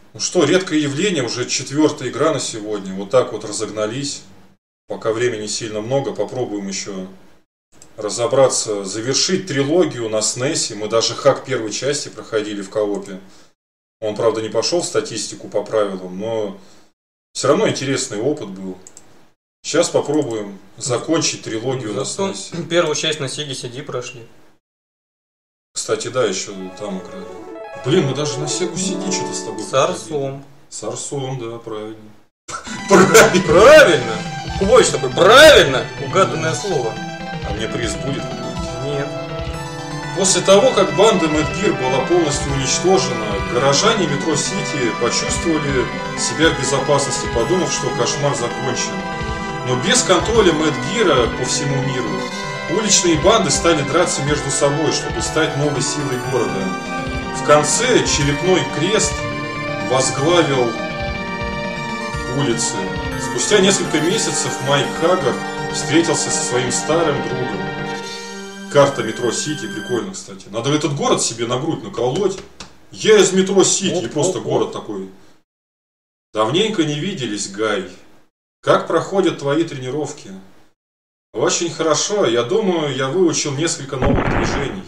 Ну что, редкое явление, уже 4-я игра на сегодня. Вот так вот разогнались. Пока времени сильно много, попробуем еще разобраться, завершить трилогию на SNES. Мы даже хак первой части проходили в коопе. Он, правда, не пошел в статистику по правилам, но все равно интересный опыт был. Сейчас попробуем закончить трилогию на SNES. Первую часть на Sega CD прошли. Кстати, да, еще там играли. Блин, мы даже на Sega CD что-то с тобой. С Арсом. С Арсом, да, правильно. Правильно! Квоч такой, правильно! Угаданное слово. А мне приз будет какой-нибудь? Нет. После того, как банда Mad Gear была полностью уничтожена, горожане Метро Сити почувствовали себя в безопасности, подумав, что кошмар закончен. Но без контроля Mad Gear по всему миру уличные банды стали драться между собой, чтобы стать новой силой города. В конце черепной крест возглавил улицы. Спустя несколько месяцев Майк Хаггар встретился со своим старым другом. Карта Метро Сити, прикольно, кстати. Надо этот город себе на грудь наколоть. Я из Метро Сити, и просто город такой. Давненько не виделись, Гай. Как проходят твои тренировки? Очень хорошо, я думаю, я выучил несколько новых движений.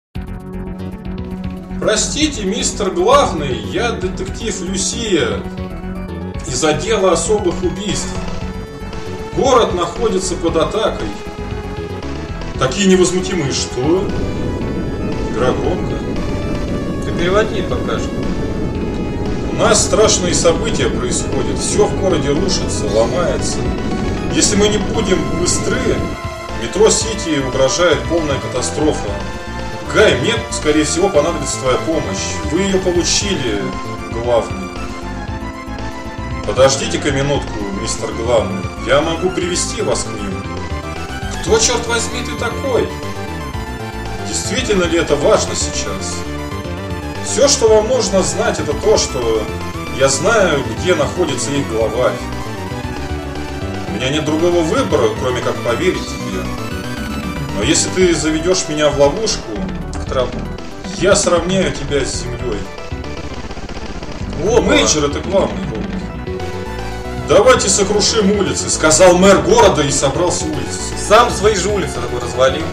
Простите, мистер Главный, я детектив Люсия из отдела особых убийств. Город находится под атакой. Такие невозмутимые, что? Игра громко. Ты переводи пока что. У нас страшные события происходят. Все в городе рушится, ломается. Если мы не будем быстры, Метро Сити угрожает полная катастрофа. Гай, мне, скорее всего, понадобится твоя помощь. Вы ее получили, Главный. Подождите-ка минутку, мистер Главный. Я могу привести вас к ним. Кто, черт возьми, ты такой? Действительно ли это важно сейчас? Все, что вам нужно знать, это то, что я знаю, где находится их главарь. У меня нет другого выбора, кроме как поверить тебе. Но если ты заведешь меня в ловушку, я сравняю тебя с землей. Мейджор — это главный робот. Давайте сокрушим улицы, сказал мэр города и собрал с улицы. Сам свои же улицы такой развалил.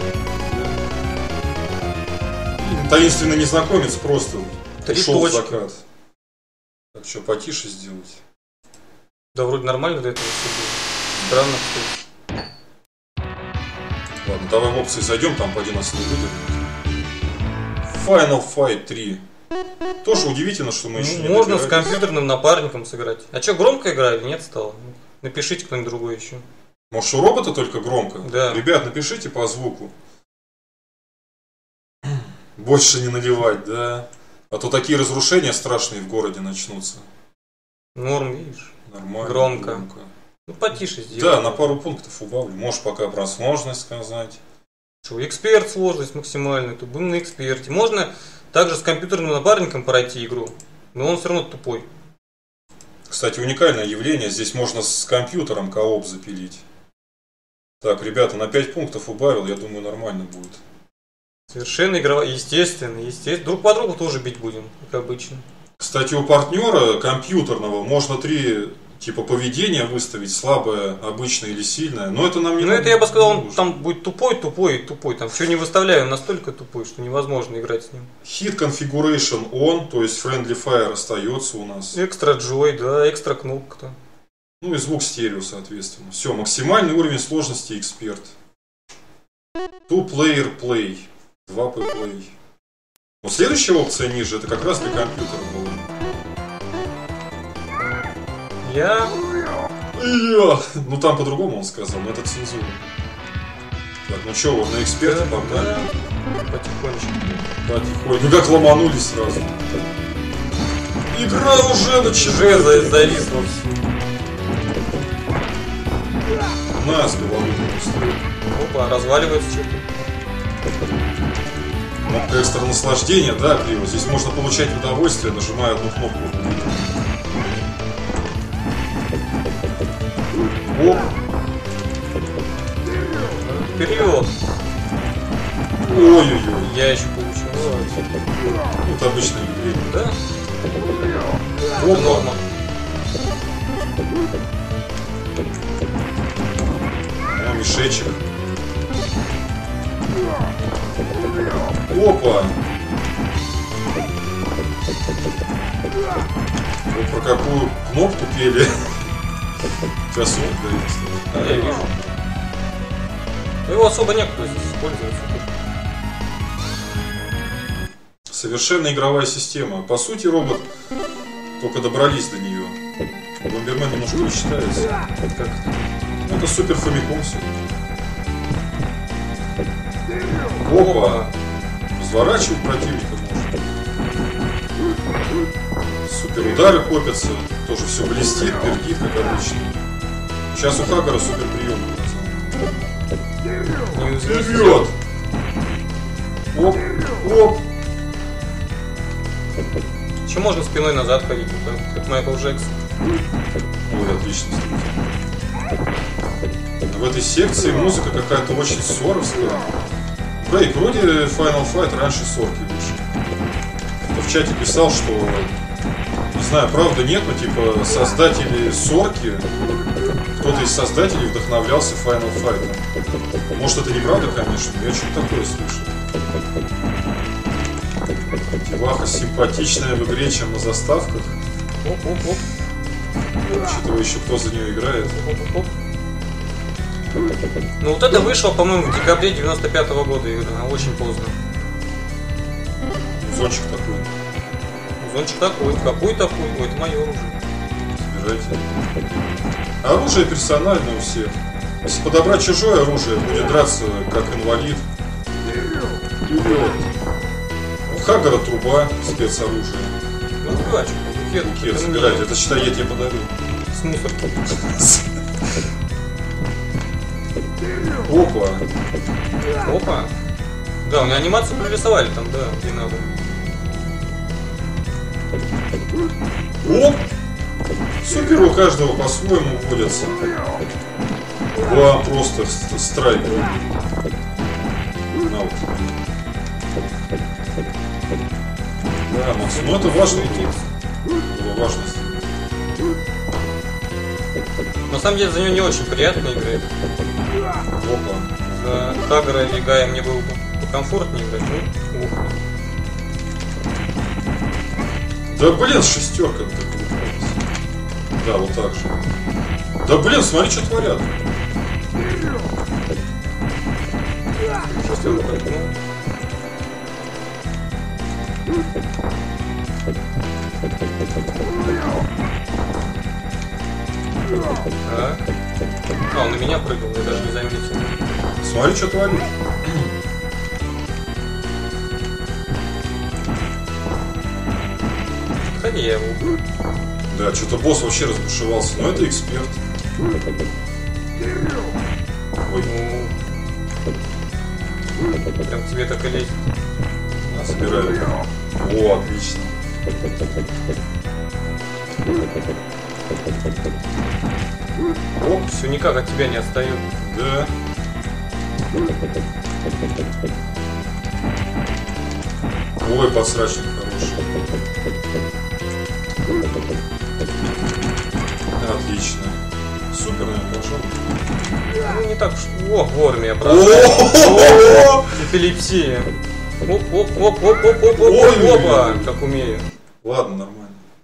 Таинственный незнакомец просто ушел в точки. закат. Так что, потише сделать? Да вроде нормально до этого все было. Странно, кстати. Ладно, давай в опции зайдем, там поди нас не выдернут. Final Fight 3. Тоже удивительно, что мы еще не можно добирались. с компьютерным напарником сыграть. А что, громко играли? Нет, стало? Напишите кто-нибудь другой еще. Может, у робота только громко? Да. Ребят, напишите по звуку. Больше не наливать, да? А то такие разрушения страшные в городе начнутся. Норм, видишь? Нормально. Громко. Ну, потише сделай. Да, на пару пунктов убавлю. Можешь пока про сложность сказать. Что, эксперт сложность максимальная, то будем на эксперте. Можно также с компьютерным напарником пройти игру, но он все равно тупой. Кстати, уникальное явление. Здесь можно с компьютером кооп запилить. Так, ребята, на 5 пунктов убавил. Я думаю, нормально будет. Совершенно игровая. Естественно. Друг по другу тоже бить будем, как обычно. Кстати, у партнера компьютерного можно 3 типа поведения выставить: слабое, обычное или сильное. Но это нам не нужно. Ну это я бы сказал, он там будет тупой. Там что не выставляю, он настолько тупой, что невозможно играть с ним. Hit configuration on, то есть friendly fire остается у нас. Экстра джой, да, экстра кнопка. Ну и звук стерео, соответственно. Все, максимальный уровень сложности эксперт. Two player play. 2 play. Но следующая опция ниже, это как раз для компьютера была. Ну там по-другому он сказал, но это цензура. Так, ну что, вот на эксперта погнали. Да. Потихонечку. Ну как ломанулись сразу. Игра уже началась. Уже зависла. Нас голову устроит. Опа, разваливается что-то. Кнопка экстра наслаждения, да, Криво? Здесь можно получать удовольствие, нажимая одну кнопку. Оп. Вперед! Ой-ой-ой. Я еще получил. Это обычное явление. Да? Это норма. О, мешечек. Опа! Вот про какую кнопку пели. Сейчас он Я вижу. Его особо некуда здесь использовать. Совершенно игровая система. По сути, робот только добрались до нее. Бомбермен немножко не считается. Как? Ну, это супер фамиком все. Опа! Разворачивать противника можно. Супер удары копятся. Тоже все блестит, пердит, как обычно. Сейчас у Хаггара супер прием показал. Вперед! Оп! Оп! Еще можно спиной назад ходить, как Майкл Джексон. Ой, отлично. В этой секции музыка какая-то очень соровская. Брейк, вроде Final Fight раньше сорки вышел. Кто в чате писал, что, не знаю, правда нет, но типа создатели сорки, кто-то из создателей вдохновлялся Final Fight. Может, это неправда, конечно, но я что-то такое слышал. Деваха симпатичная в игре, чем на заставках. Оп-оп-оп. Учитывая еще, кто за нее играет. Оп-оп-оп. Ну вот это вышло, по-моему, в декабре 95-го года игра, очень поздно. Зончик такой. Зончик такой, какой такой? Ой, это мое оружие. Собирайте. Оружие персональное у всех. Если подобрать чужое оружие, будет драться как инвалид. Вперед! У Хаггара труба, спецоружие. Ну, букет. Букет собирать, это считай, я тебе подарю. С мусорки. Опа! Опа. Да, у меня анимацию прорисовали там, да, где надо. Оп! Супер у каждого по-своему вводятся. Два просто страйк. На вот. Да, Макс, ну это важно. Было важность. На самом деле за него не очень приятно играть. Опа. За Хаггара или Гая мне было бы покомфортнее играть. Ну, ух. Да блин, шестерка так получилась. Да, вот так же. Да блин, смотри, что творят. Шестерка, ну. Так. А, он на меня прыгал, я даже не заметил. Смотри, что творит. Ходи, я его убью. Да, что-то босс вообще разбушевался. Но это эксперт. Ой, Прям к тебе так и лезет. на, собираю. О, отлично. Оп, все никак от тебя не отстает. Да. Ой, подсрачник хороший. Отлично. Супер, наверное, пошел. Ну не так уж. О, вовремя, правда. О! Эпилепсия. Оп-оп-оп-оп-оп-оп-оп-опа, как умею. Ладно, нормально.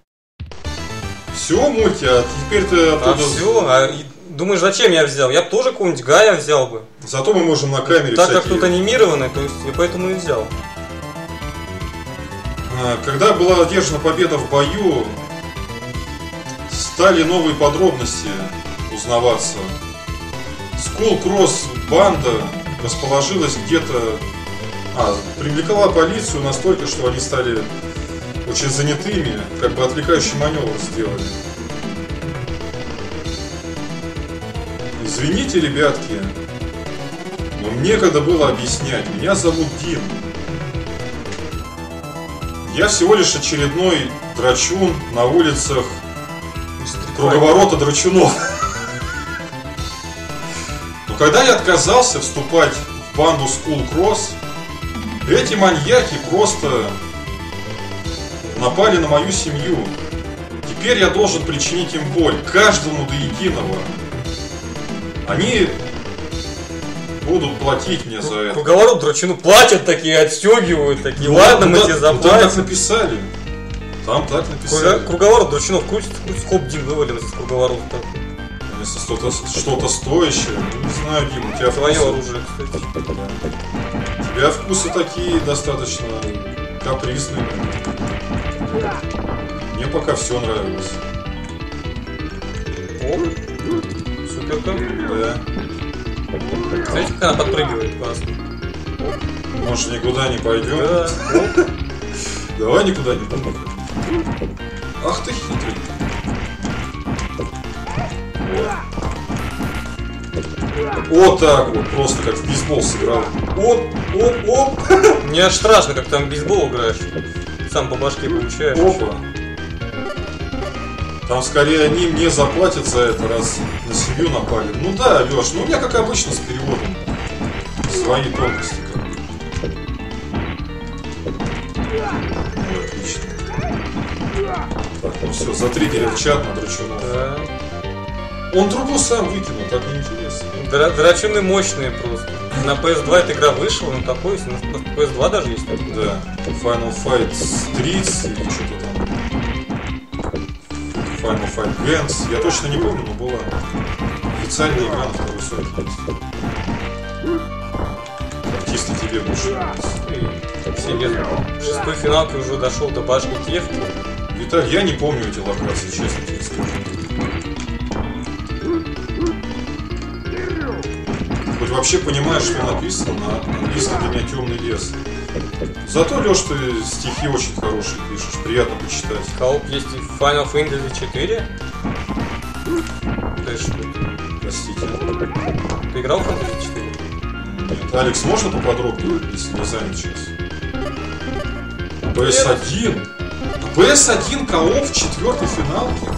Все, Мульти, а теперь ты оттуда... А все, думаешь, зачем я взял? Я бы тоже какого-нибудь Гая взял бы. Зато мы можем на камере Так как всякие... тут анимированный, то есть я поэтому и взял. Когда была одержана победа в бою, стали новые подробности узнаваться. Skull Cross банда расположилась где-то... привлекла полицию настолько, что они стали очень занятыми, как бы отвлекающий маневр сделали. Извините, ребятки, но мне некогда было объяснять. Меня зовут Дин. Я всего лишь очередной драчун на улицах круговорота драчунов. Но когда я отказался вступать в банду Skull Cross, эти маньяки просто напали на мою семью. Теперь я должен причинить им боль, каждому до единого. Они будут платить мне за это. Круговорот драчуну платят такие, отстегивают такие. Ладно, мы тебе Там заплатим. так написали. Там так написали. Круговорот драчунов крутится, хоп, Дим вывалился из круговорота. Если что-то стоящее, не знаю, Дим, у тебя Твое вкусы... оружие, кстати. У тебя вкусы такие достаточно капризные. Мне пока все нравилось. О, суперка. Да. Смотрите, как она подпрыгивает, классно. Может, никуда не пойдем? Да. Давай никуда не пойдем. Ах ты хитрый. Вот так вот, просто как в бейсбол сыграл. Оп. Мне аж страшно, как там в бейсбол играешь. Сам по башке получаешь. Опа. Там скорее они мне заплатят за это, раз на семью напали. Ну да, Леш, ну у меня как обычно с переводом. Свои тонкости как бы. Ну, отлично. Так, ну все, затриггерил чат на драчунов. Да. Он трубу сам выкинул, так неинтересно. Драчуны мощные просто. На PS2 эта игра вышла, но такой, на PS2 даже есть. Да, Final Fight Streets или что-то там. Final Fight Gens. Я точно не помню, но была официальная игра на второй сотне. Артисты тебе больше нравятся. Себе шестой финалки уже дошел до башни Тевки. Виталь, я не помню эти локации, честно тебе скажу. Хоть вообще понимаешь, что написано на английском для меня темный лес. Зато, Леш, ты стихи очень хорошие пишешь, приятно почитать. Кооп есть и в Final Fantasy 4. Ты что? Простите. Ты играл в Fantasy 4? Нет. Алекс, можно поподробнее, если не занят сейчас? PS1? PS1 кооп в четвертой финалке?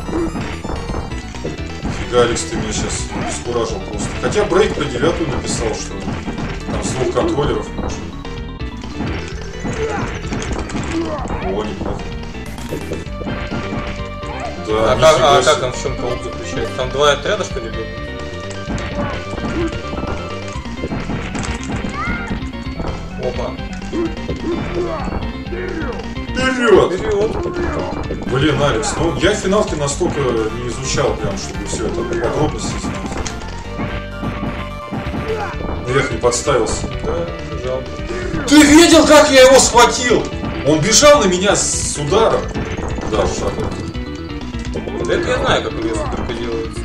Фига, Алекс, ты меня сейчас бескуражил просто. Хотя Брейк про 9 написал, что там с 2 контроллеров можно. О, неплохо. Да, а как там в чем кооп заключается? Там 2 отряда, что ли, были? Опа. Вперед! Блин, Алекс, ну я финалки настолько не изучал прям, чтобы все это по подробности знать. Эх, не подставился. Да, жалко. Ты видел, как я его схватил? Он бежал на меня с ударом. Да, шагом. Да это я знаю, как у меня суперка делается.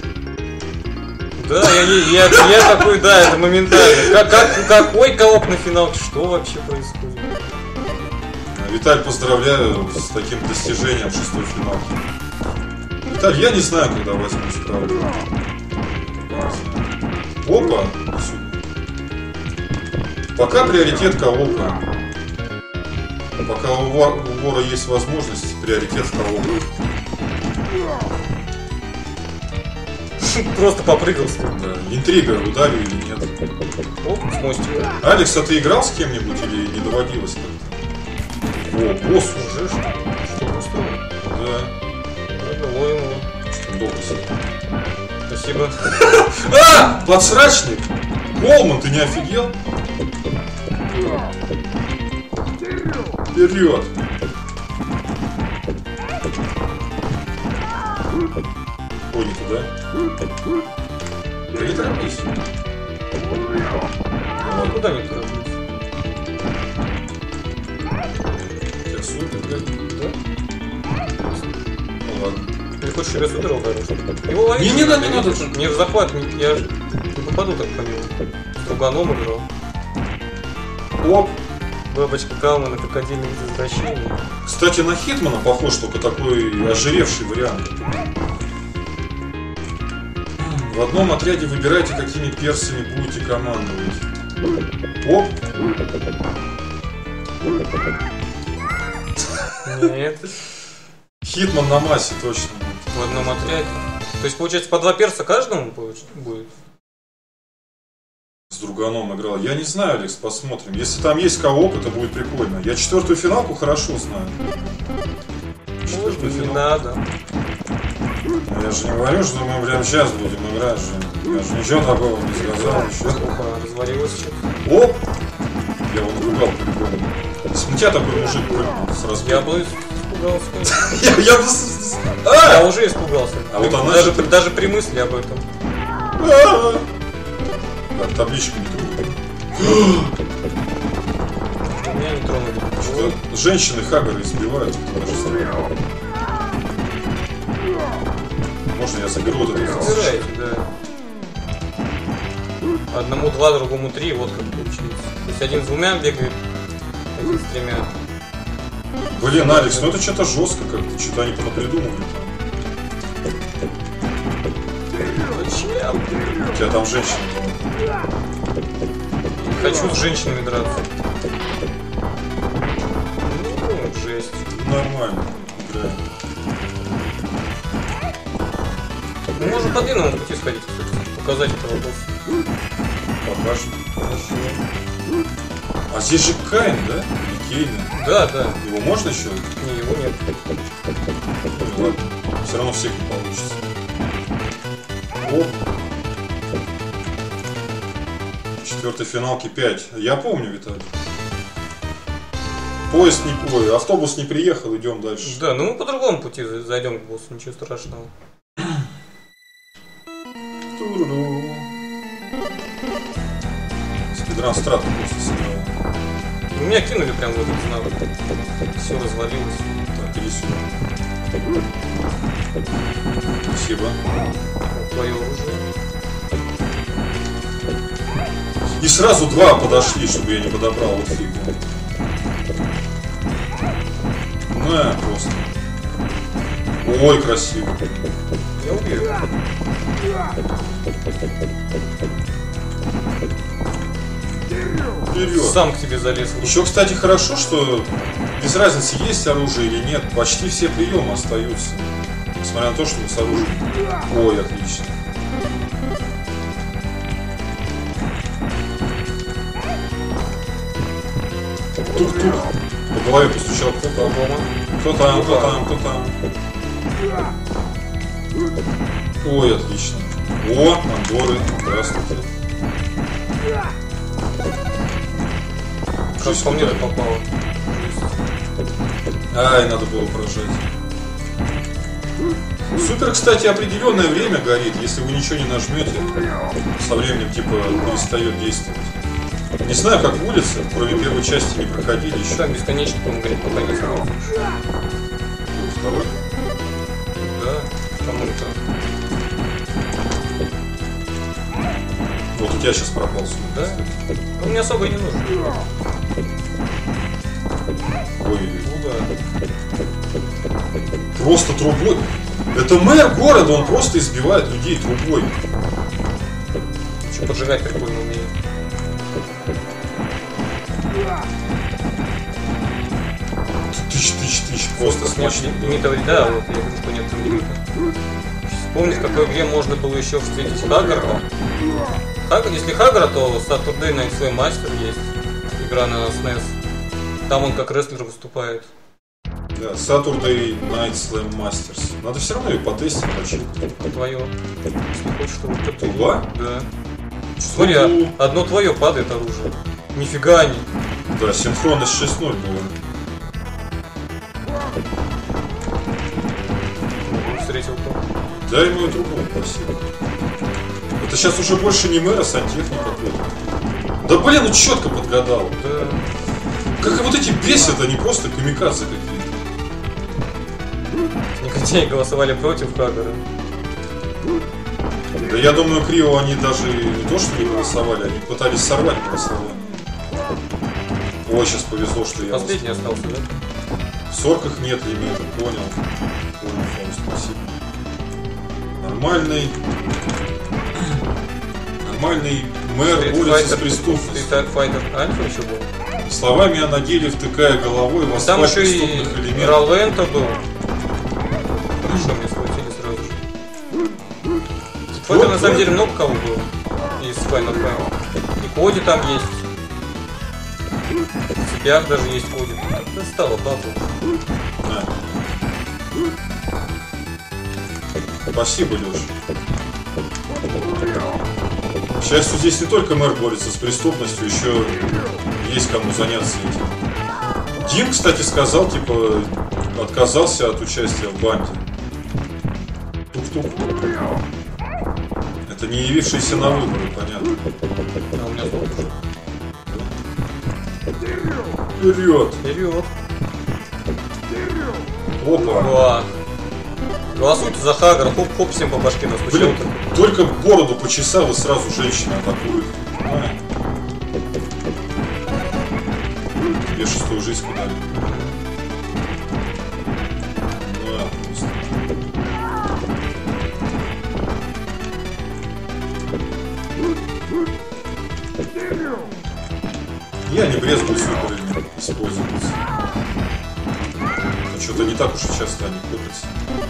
Да, я такой, да, это моментально. Какой кооп на финалке? Что вообще происходит? Виталь, поздравляю с таким достижением шестой финалки. Виталь, я не знаю, когда возьму справку. Опа! Пока приоритет коопа. Пока у вора есть возможность, приоритет коопа. Просто попрыгался. Да. Интрига, ударю или нет. Оп, с мостика. Алекс, а ты играл с кем-нибудь или не доводилось как-то? О, босс уже что? Что устроил? Да. Ловим его. Что он долго сидит? Спасибо. А! Подсрачник! Колман, ты не офигел? Вперед! Ой, не туда. Да не торопись. Ну, куда не туда? Тебя супер, блядь. Да? Ну ладно. Ты хочешь себе супер ударить? Его ловить? Не надо. Мне в захват, я же не попаду так по нему. С друганом играл. Оп! Бабочка Калмана, как отдельный вид извращения. Кстати, на Хитмана похож, только такой ожиревший вариант. В одном отряде выбирайте, какими персами будете командовать. Оп! Нет. Хитман на массе точно. В одном отряде. То есть, получается, по 2 перса каждому будет? с друганом играл. Я не знаю, Алекс, посмотрим. Если там есть кооп, это будет прикольно. Я четвертую финалку хорошо знаю. Может, не надо. Я же не говорю, что мы прямо сейчас будем играть же. Я же ничего такого не сказал еще. Опа, развалилось что-то. Оп! Я его напугал прикольно. Если бы на тебя такой мужик прыгнул с разбега. Я бы испугался. Я бы... Я уже испугался. А вот она же... Даже при мысли об этом. Так, табличку не трогай. Меня не тронули. Что женщины Хаггара избивают. Можно я заберу вот это? Забирайте, да. Одному 2, другому 3, вот как получилось. То есть один с 2 бегает, один с 3. Блин, Алекс, ну это что-то жестко как-то. Что-то они понапридумывали там. Зачем? У тебя там женщины. Не хочу с женщинами драться. Ну, жесть. Нормально. Играем. Мы можем по длинному пути сходить, кстати. Показать этого босса. Покажем. Хорошо. А здесь же Каин, да? Или Кейн? Да, да. Его можно еще? Не, его нет. Ну, ладно. Все равно всех не получится. О! Четвертой финалки 5. Я помню, Виталий. Поезд не... Ой, автобус не приехал, идем дальше. Да, ну мы по другому пути зайдем к боссу, ничего страшного. Туруру. Спидран Страта просто сыграл. Ну, меня кинули прям в этот знак. Все развалилось. Так, иди сюда. Спасибо. Твое оружие. И сразу 2 подошли, чтобы я не подобрал вот фигу. На, просто. Ой, красиво. Я убью. Вперед. Сам к тебе залез. Еще, кстати, хорошо, что без разницы, есть оружие или нет, почти все приемы остаются. Несмотря на то, что мы с оружием. Ой, отлично. Тук-тук. По голове постучал кто-то. Кто там, кто там, кто там. Ой, отлично. О, Андоры. Здравствуйте. Как по мне попало. Ай, надо было прожать. Супер, кстати, определенное время горит. Если вы ничего не нажмете, со временем типа перестает действовать. Не знаю, как в улице, кроме первой части не проходили еще. Так бесконечно, по-моему, говорит, пока не сможешь. Второй? Да, кому-то. Вот у тебя сейчас пропал сумма. Да? Ну, мне особо и не нужно. Ой, Ну да. просто трубой. Это мэр города, он просто избивает людей трубой. Что поджигать прикольно умеет. Тысяч, просто смачно. Лимита вреда, вот я вижу, что нет там лимита. Вспомни, в какой игре можно было еще встретить Хаггарда. Если Хаггара, то Saturday Night Slam Master есть. Игра на SNES. Там он как рестлер выступает. Да, Saturday Night Slam Masters. Надо все равно ее потестить, почему-то. Твое. Если хочешь, чтобы это ты. Труба? Да. Смотри, одно твое падает оружие. Нифига не. Да, синхронность 6.0 была. Встретил кто? Дай ему эту трубу, спасибо. Это сейчас уже больше не мэр, а сантехник какой-то. Да блин, ну четко подгадал. Да. Как и вот эти бесят, они просто камикадзе какие-то. Негодяи голосовали против Хаггара. Да я думаю, Крио они даже не то что не голосовали, они пытались сорвать голосование. Ой, сейчас повезло, что я... Последний остался, да? В сорках нет лимита, понял. Понял, Фаус, спасибо. Нормальный мэр борется с преступностью. Street Fighter Альфа еще был. Словами я на деле втыкая головой в Там асфальт еще и преступных элементов. Ролента был. Хорошо, мне схватили сразу же. Street Fighter на самом деле много кого было из Final Fight. Коди там есть. В цепях даже есть Коди. Это стало бабу. На. Спасибо, Леша. К счастью, здесь не только мэр борется с преступностью, еще есть кому заняться этим. Дин, кстати, сказал, типа, отказался от участия в банде. Тук-тук. Это не явившиеся на выборы, понятно. А у меня сколько уже? Вперед! Вперед! Опа! Ба. Голосуйте за Хагара, хоп-хоп, всем по башке нас Блин, почему-то. только бороду почесал и сразу женщина атакует. Понимаешь? Тебе 6-ю жизнь подали. Да, просто. Я не брезгую суперами использовать. Что-то не так уж и часто они копятся.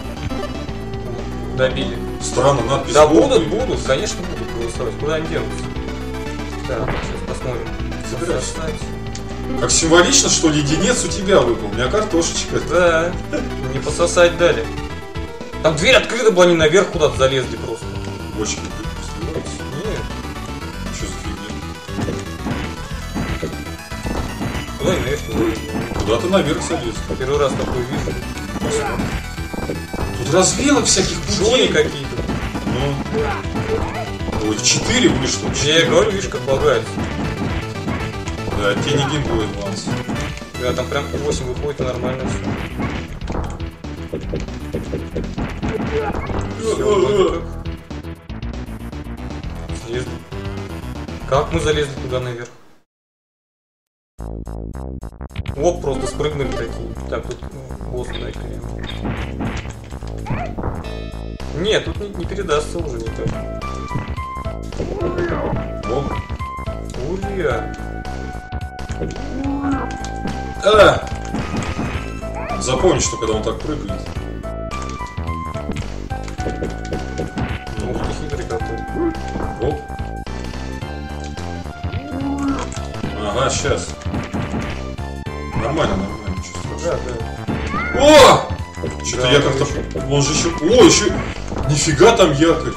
Добили. Странно, надпись. Да «Бог». будут, конечно будут голосовать. Куда они денутся? Так, сейчас посмотрим. Собирайся. Засосать. Как символично, что леденец у тебя выпал. У меня картошечка. Да, не пососать дали. Там дверь открыта была, они наверх куда-то залезли просто. Бочки разбиваются. Нет, Что за фигня? куда они наверх не Куда-то наверх залез. Первый раз такой вижу. Тут развилок всяких Джони путей. какие-то. Ну. Ой, 4 вышло. Я говорю, видишь, как лагает. Да, тени геймплей адванс. Да, там прям 8 выходит, и нормально все. Все, вроде как. Слезли. Как мы залезли туда наверх? Оп, просто спрыгнули такие. Так, тут босс найти. Нет, тут не передастся уже никак. О. Уля. Запомни, что когда он так прыгает. Ух ты, хитрый какой. Оп. Ага, сейчас. Нормально, ничего страшного. Да. О! Что-то Да, я как-то... Он же еще... О, еще... Нифига там якорь.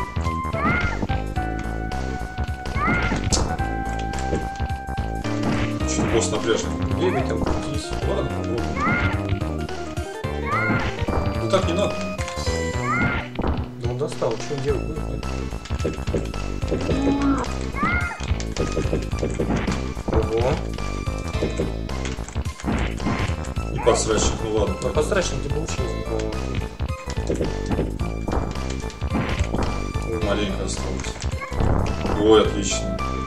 Что-то босс напряжен. Бегай там, крутись. Ладно, попробуем. Ну так не надо. Да он достал, что он делать будет? Ого. Не подсрачник, ну ладно. А посрачник не получилось, по-моему. Маленько осталось. Ой, отлично.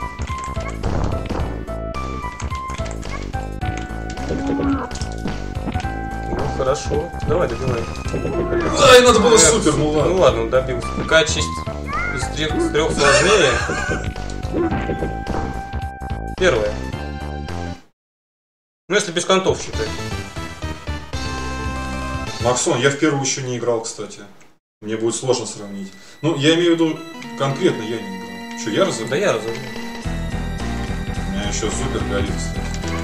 Ну хорошо. Давай, добивай. Ай, надо было супер, ну ладно. Ну ладно, он добился. Какая часть из трех сложнее? Первая. Ну если без контов считать. Максон, я в первую еще не играл, кстати. Мне будет сложно сравнить. Ну, я имею в виду, конкретно я не играл. Что, я разобрал? Да я разобрал. У меня еще супер горит, кстати.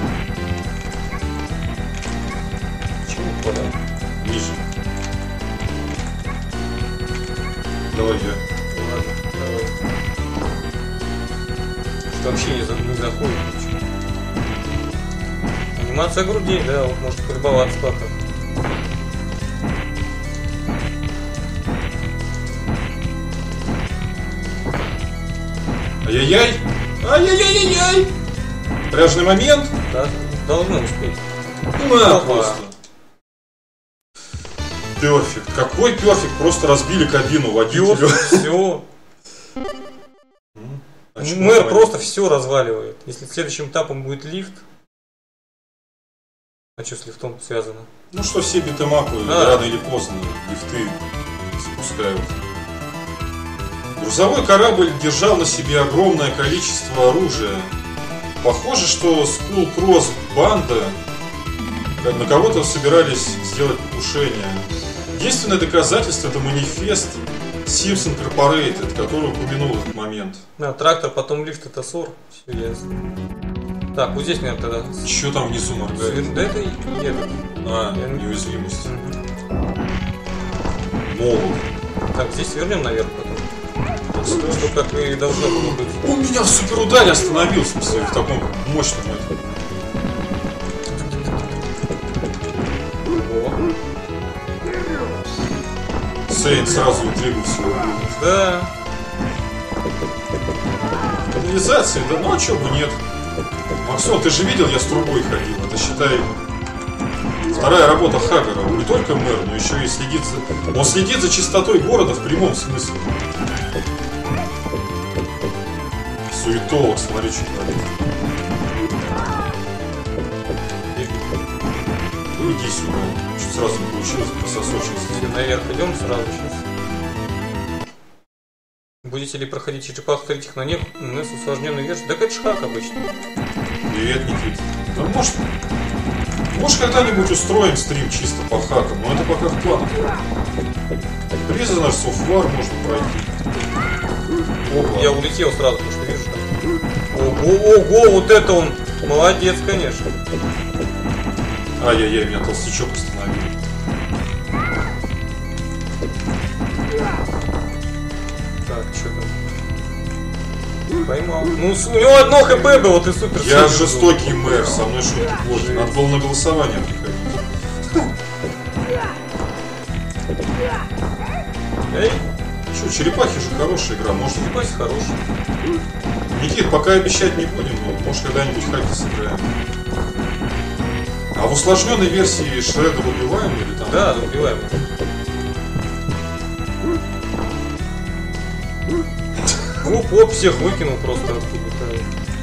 Почему куда? Ниже. Давай я. Ладно, давай. Что вообще не заходит ничего. Анимация грудей, да, вот может полюбоваться пока. Ай-яй-яй! Ай-яй-яй-яй! Пляжный момент. Да, должны успеть. На, Опа. просто. Перфект. Какой перфект? Просто разбили кабину водителю. Все. А чё Мэр мы просто все разваливает. Если следующим этапом будет лифт. А что с лифтом связано? Ну что, все битэмапы рано или поздно лифты спускают. Грузовой корабль держал на себе огромное количество оружия. Похоже, что Skull Cross банда на кого-то собирались сделать покушение. Единственное доказательство — это манифест, Sims Incorporated, который упомянул этот момент. Да, трактор, потом лифт, это ссор. Все ясно. Так, вот здесь, наверное, тогда. Что там внизу моргает? Да это и этот. Неуязвимость. Молот. Так, здесь свернем наверх потом. Что как и должно было быть. Он меня в суперударе остановил, в смысле, в таком мощном этом. Сейн сразу двигался. Да. Канализация, да ну а чё бы нет. Максон, ты же видел, я с трубой ходил. Это, считай, вторая работа Хаггара. Он не только мэр, но еще и следит за... Он следит за чистотой города в прямом смысле. Суетолог, смотри, что творит. Ну иди сюда. Чуть сразу не получилось, прососочился. Наверх идем сразу сейчас. Будете ли проходить черепах третьих на них с усложненной версией? Так это ж хак обычно. Привет, Никит. Да может когда-нибудь устроим стрим чисто по хакам, но это пока в планах. Prisoners of War можно пройти. Опа. Я улетел сразу, потому что вижу там. Ого, вот это он. Молодец, конечно. Ай-яй-яй, меня толстячок остановил. Так, что там? Поймал. Ну, у него одно хп было, ты супер. Я жестокий мэр, со мной шутки боже. Надо было на голосование приходить. Эй, Че, черепахи же хорошая игра, может. черепахи хорошие. Никит, пока обещать не будем, но может когда-нибудь хаки сыграем. А в усложненной версии Шреддер убиваем или там? Да, убиваем. Оп, всех выкинул просто оттуда.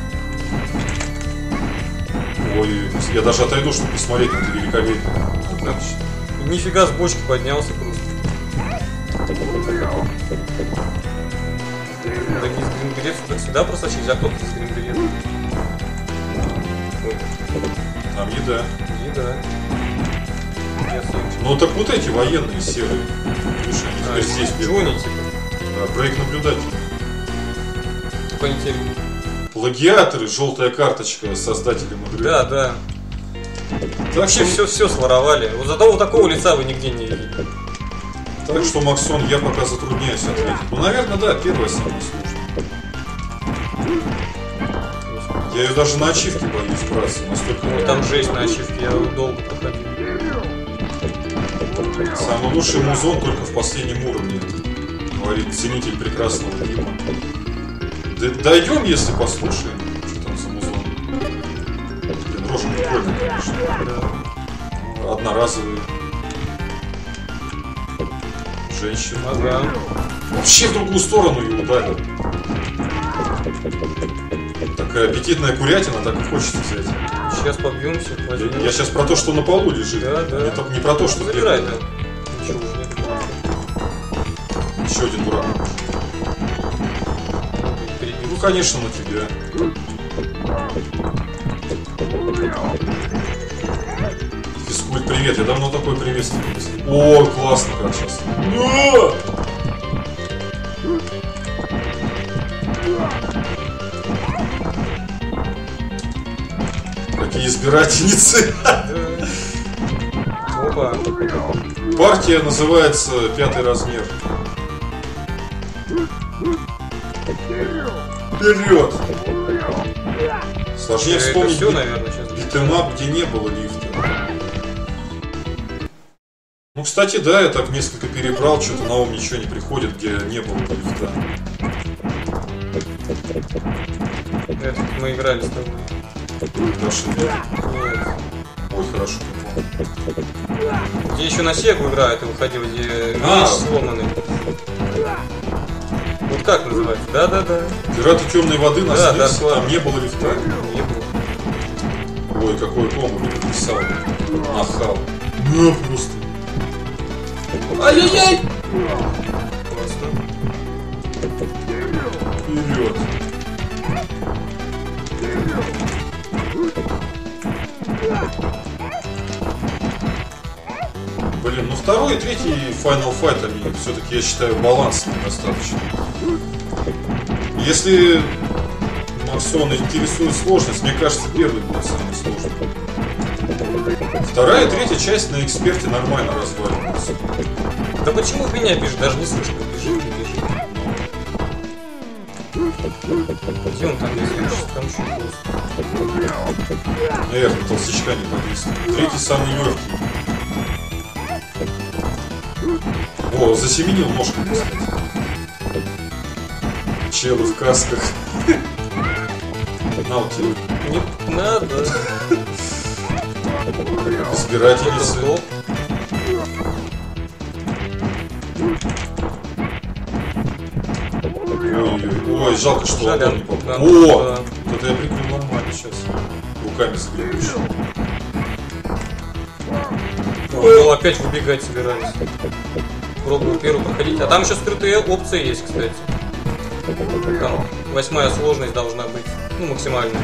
Ой, я даже отойду, чтобы посмотреть на это великолепие. Отлично. Нифига с бочки поднялся просто. Так из грингрецов так сюда просочить, а кто-то из грингрецов. Там еда. Еда. Ну так вот эти военные серые. Видишь, они теперь здесь бегают. Джонни, типа. Да, брейк наблюдатель. Понятели. Плагиаторы, желтая карточка создателя игры. Да, да. Так Вообще что, все своровали. Вот зато вот такого лица вы нигде не видели. так что, Максон, я пока затрудняюсь ответить. Ну, наверное, да, первая самая сложная. Я ее даже на ачивке боюсь браться, настолько... Ой, там жесть на ачивке, я долго проходил. Самый лучший музон только в последнем уровне, говорит ценитель прекрасного фильма. Дойдем, если послушаем, что там за музон. Блин, рожа прикольная, конечно. Да. Одноразовые. Женщина. Ага. Вообще в другую сторону ее ударил. Такая аппетитная курятина, так и хочется взять. Сейчас побьемся. Я сейчас про то, что на полу лежит. Да, да. Не про то, что забирай, первый. да. Ничего уже нет. Еще один дурак. Ну, конечно, на тебя. Физкульт, привет. Я давно такой приветствую. О, классно как сейчас. Какие избирательницы. Опа. Партия называется «Пятый размер». Вперед! Сложнее Это вспомнить все, наверное, сейчас. битэмап, где не было лифта. Ну, кстати, да, я так несколько перебрал, что-то на ум ничего не приходит, где не было лифта. Это мы играли с тобой. Наши Нет. Ой, хорошо. Где еще на Сегу играют и выходил, где меч сломанный. Вот как называется? Да. Пираты темной воды на Да, снизу, да, там не было лифта. Не было. Ой, какой комбо мне написал. Нахал. Ну, просто. Ай-яй-яй! Классно. Вперед. Блин, Блин, ну второй и третий Final Fight, они все-таки, я считаю, балансные достаточно. Если Марсон интересует сложность, мне кажется, первый будет самый сложный. Вторая и третья часть на эксперте нормально разваливается. Да почему меня бежит? Даже не слышно, бежит, не бежит. Где он там есть? Там еще просто. Наверное, толстячка не повесит. Третий самый легкий. О, засеменил ножкой, кстати. Челы в касках. На вот тебе. Не надо. Избирательницы. Ой, жалко, что ладонь не попал. О! Вот это я прикрыл нормально сейчас. Руками сбил. О, опять выбегать собирались. Пробую первую проходить. А там еще скрытые опции есть, кстати. Там 8-я сложность должна быть. Ну, максимальная.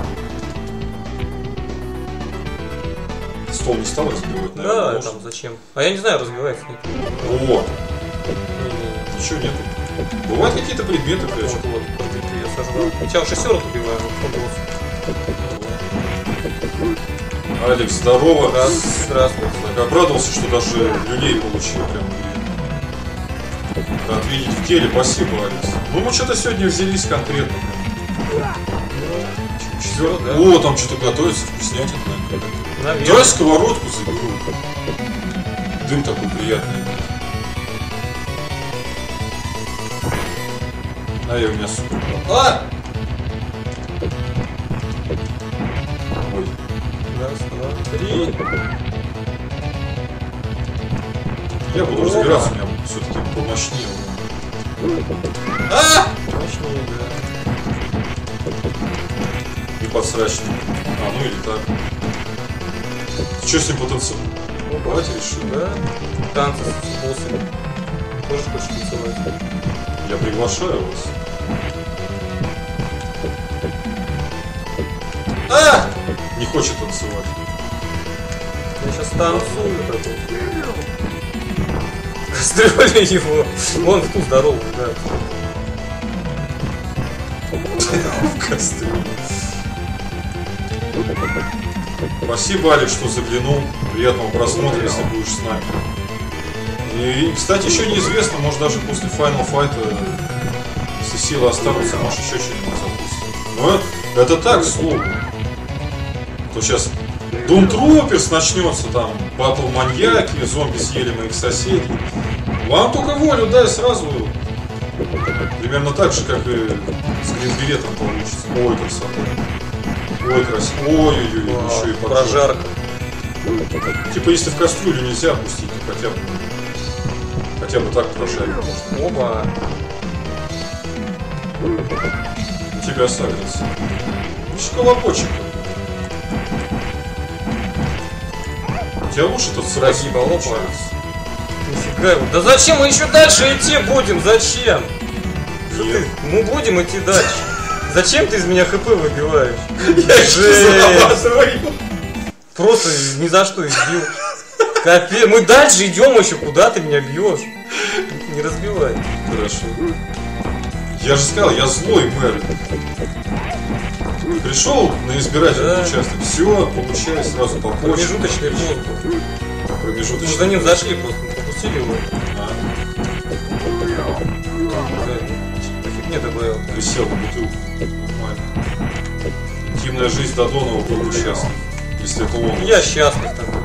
Стол не стал разбивать, наверное? Да, может? там зачем? А я не знаю, разбивается. О! Ничего нету. Бывают какие-то предметы, прячут. Вот, я сожрал. Хотя шестерок убиваю, Алекс, здорово. Здравствуй. Так обрадовался, что даже люлей получил прям в игре. Рад видеть в теле, спасибо, Алекс. Ну мы что-то сегодня взялись конкретно. Да? О, там что-то готовится, вкуснятина. Давай сковородку заберу. Дым такой приятный. А я у меня супер. А! Ой. Раз, два, три. Я буду разбираться, у меня все-таки помощнее. А! Мощнее, да. И подсрачник. А, ну или так. Ты что с ним потанцевать? Давайте решим. Да. Танцы с боссами. Тоже хочешь танцевать? Я приглашаю вас. А! Не хочет танцевать. Я сейчас танцую. Кастрюли его. Вон в ту здоровую, да. В кастрюле. Спасибо, Алекс, что заглянул. Приятного просмотра, если будешь с нами. И, кстати, еще неизвестно, может даже после Final Fight, если силы останутся, может еще что-нибудь запустим. Но это так, слово. То сейчас Doom Troopers начнется, там, батл маньяки, зомби съели моих соседей. Вам только волю, дай сразу. Примерно так же, как и с Гринберетом получится. Ой, красота. Ой, красиво. Ой-ой-ой, еще и прожарка. Типа, если в кастрюлю нельзя опустить, то хотя бы так прожарить можно. Оба. У тебя сагрится. Колобочек. У тебя лучше тут сразу Прогиба, опа. получается. Нифига его. Да зачем мы еще дальше идти будем? Зачем? Нет. Мы будем идти дальше. Зачем ты из меня ХП выбиваешь? Я еще зарабатываю. Просто ни за что избил. Капец, мы дальше идем еще, куда ты меня бьешь? Не разбивай. Хорошо. Я же сказал, я злой мэр. Пришел на избирательный участок, все, получай сразу по почте. Промежуточный пост. Промежуточный. Мы за ним зашли просто, мы пропустили его. Фигня добавил. Присел на бутылку. Нормально. Интимная жизнь Додонова был счастлив. Если это он. Я счастлив такой.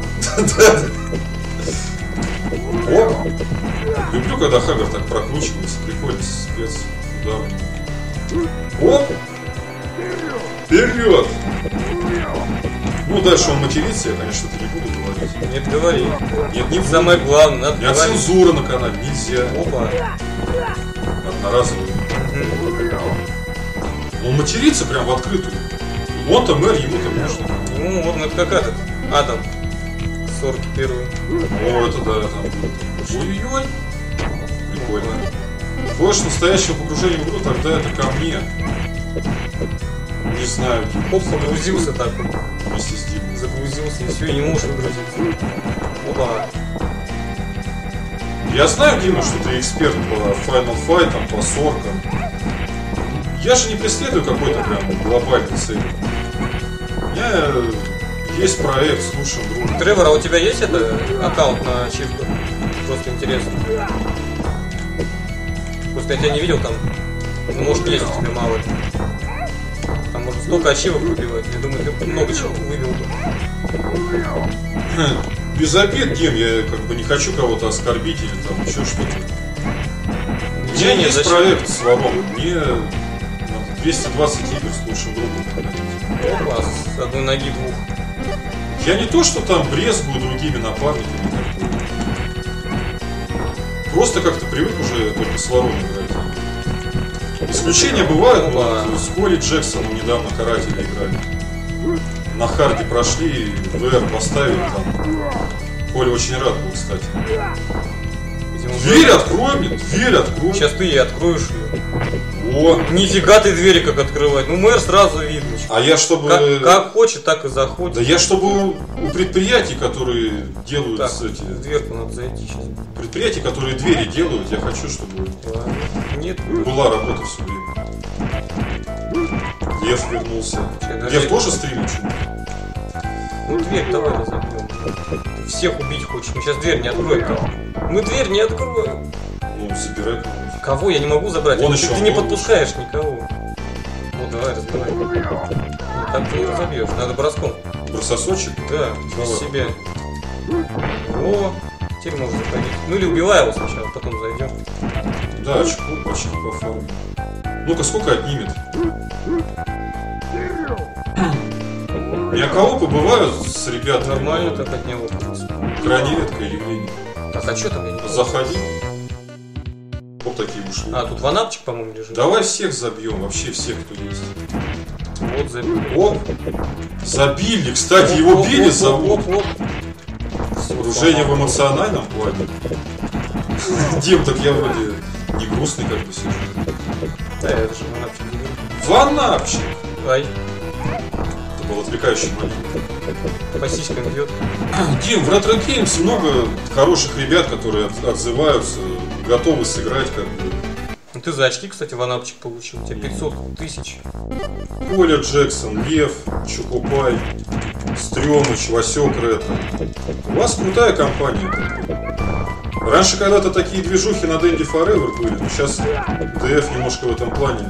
О! Люблю, когда Хаггар так прокручивается. Прикольно, спец. Удар. О! Вперед! Ну, дальше он матерится, я, конечно, это не буду говорить. Нет, говори. Нет, не буду. Самое главное, надо Нет, говорить. цензура на канале, нельзя. Опа. Одноразовый. Он матерится прям в открытую. Он-то мэр, ему-то можно. Ну, вот это как этот. Адам. 41-й. О, это да, там. Ой-ой-ой. Прикольно. Хочешь настоящего погружения в игру, тогда это ко мне. Не знаю. Оп, погрузился так. Вместе с Димой. Загрузился и все, и не можешь выгрузиться. Опа. Я знаю, Дима, что ты эксперт по Final Fight, по соркам. Я же не преследую какой-то прям глобальной цели. У меня есть проект, слушаем друга. Тревор, а у тебя есть это аккаунт на ачивку? Просто интересно. Просто я тебя не видел там. Ну, может, есть у тебя мало. Там можно столько ачивок выбивать. Я думаю, ты много чего выбил бы. Без обид, Дим, я как бы не хочу кого-то оскорбить или там еще что-то. У меня есть зачем? проект с вором. Мне 220 игр с лучшим другом проходить. Опа, с одной ноги двух. Я не то, что там брезгую другими напарниками. Просто как-то привык уже только с вором играть. Исключения бывают. Вот, с Коли Джексоном недавно каратели играли. На харде прошли, VR поставили там. Коля очень рад был, кстати. Дверь открой, блин, дверь открой. Сейчас ты ей откроешь ее. О! Нифига ты двери как открывать. Ну, мэр сразу видно. А я чтобы... Как хочет, так и заходит. Да я чтобы у предприятий, которые делают Так, эти... в дверку надо зайти сейчас. Предприятий, которые двери делают, я хочу, чтобы Ладно. Нет. была работа все время. Лев вернулся. Лев тоже стримит? Ну, дверь давай разобьем. Ты всех убить хочешь. Мы сейчас дверь не откроем. Мы дверь не откроем. Ну, забирай кого-нибудь. Кого? Я не могу забрать. Вон ты еще не он подпускаешь никого. Ну, давай, разбивай. Ну, так ты не разобьешь. Надо броском. Брососочек? Да, Давай. через себя. О, теперь можно заходить. Ну или убивай его сначала, потом зайдем. Да, очко почти по форме. Ну-ка, сколько отнимет? У меня коопы бывают с ребятами. Нормально так от него, в принципе. Крайне редкое явление. Так, а что там я не понял? Заходи. Вот такие ушли. А, тут ванапчик, по-моему, лежит. Давай всех забьем, вообще всех, кто есть. Вот забили. Оп! Забили, кстати, его били, зовут. Погружение в эмоциональном плане. Дим, так я вроде не грустный как бы сижу. Да, это же ванапчик. Ванапчик! Ай, Это был отвлекающий момент. по сиськам бьет. Дим, в Retro Games много хороших ребят, которые отзываются, готовы сыграть как бы. Ну ты за очки, кстати, ванапчик получил. У тебя 500 тысяч. Коля Джексон, Лев, Чукупай, Стрёмыч, Васёк Ретро. У вас крутая компания. Раньше когда-то такие движухи на Dendy Forever были, но сейчас ДФ немножко в этом плане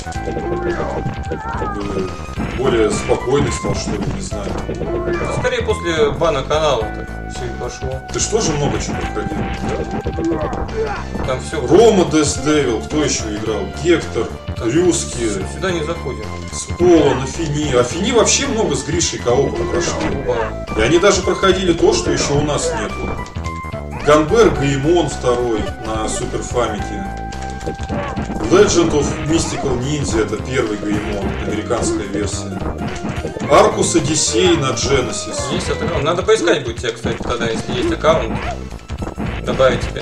как бы более спокойный стал, что ли, не знаю. Скорее после бана канала так все и пошло. Ты что же много чего проходил? Там все. Рома Death Devil, кто еще играл? Гектор, Рюски, Сюда не заходим. Сполон, Афини. Афини вообще много с Гришей коопом прошли. И они даже проходили то, что еще у нас нету. Ганбер Гаимон 2 на Супер Фамике. Legend of Mystical Ninja, это первый Гаимон, американская версия. Аркус Одиссей на Genesis. Есть аккаунт. Надо поискать будет тебя, кстати, тогда, если есть аккаунт. Добавить тебя.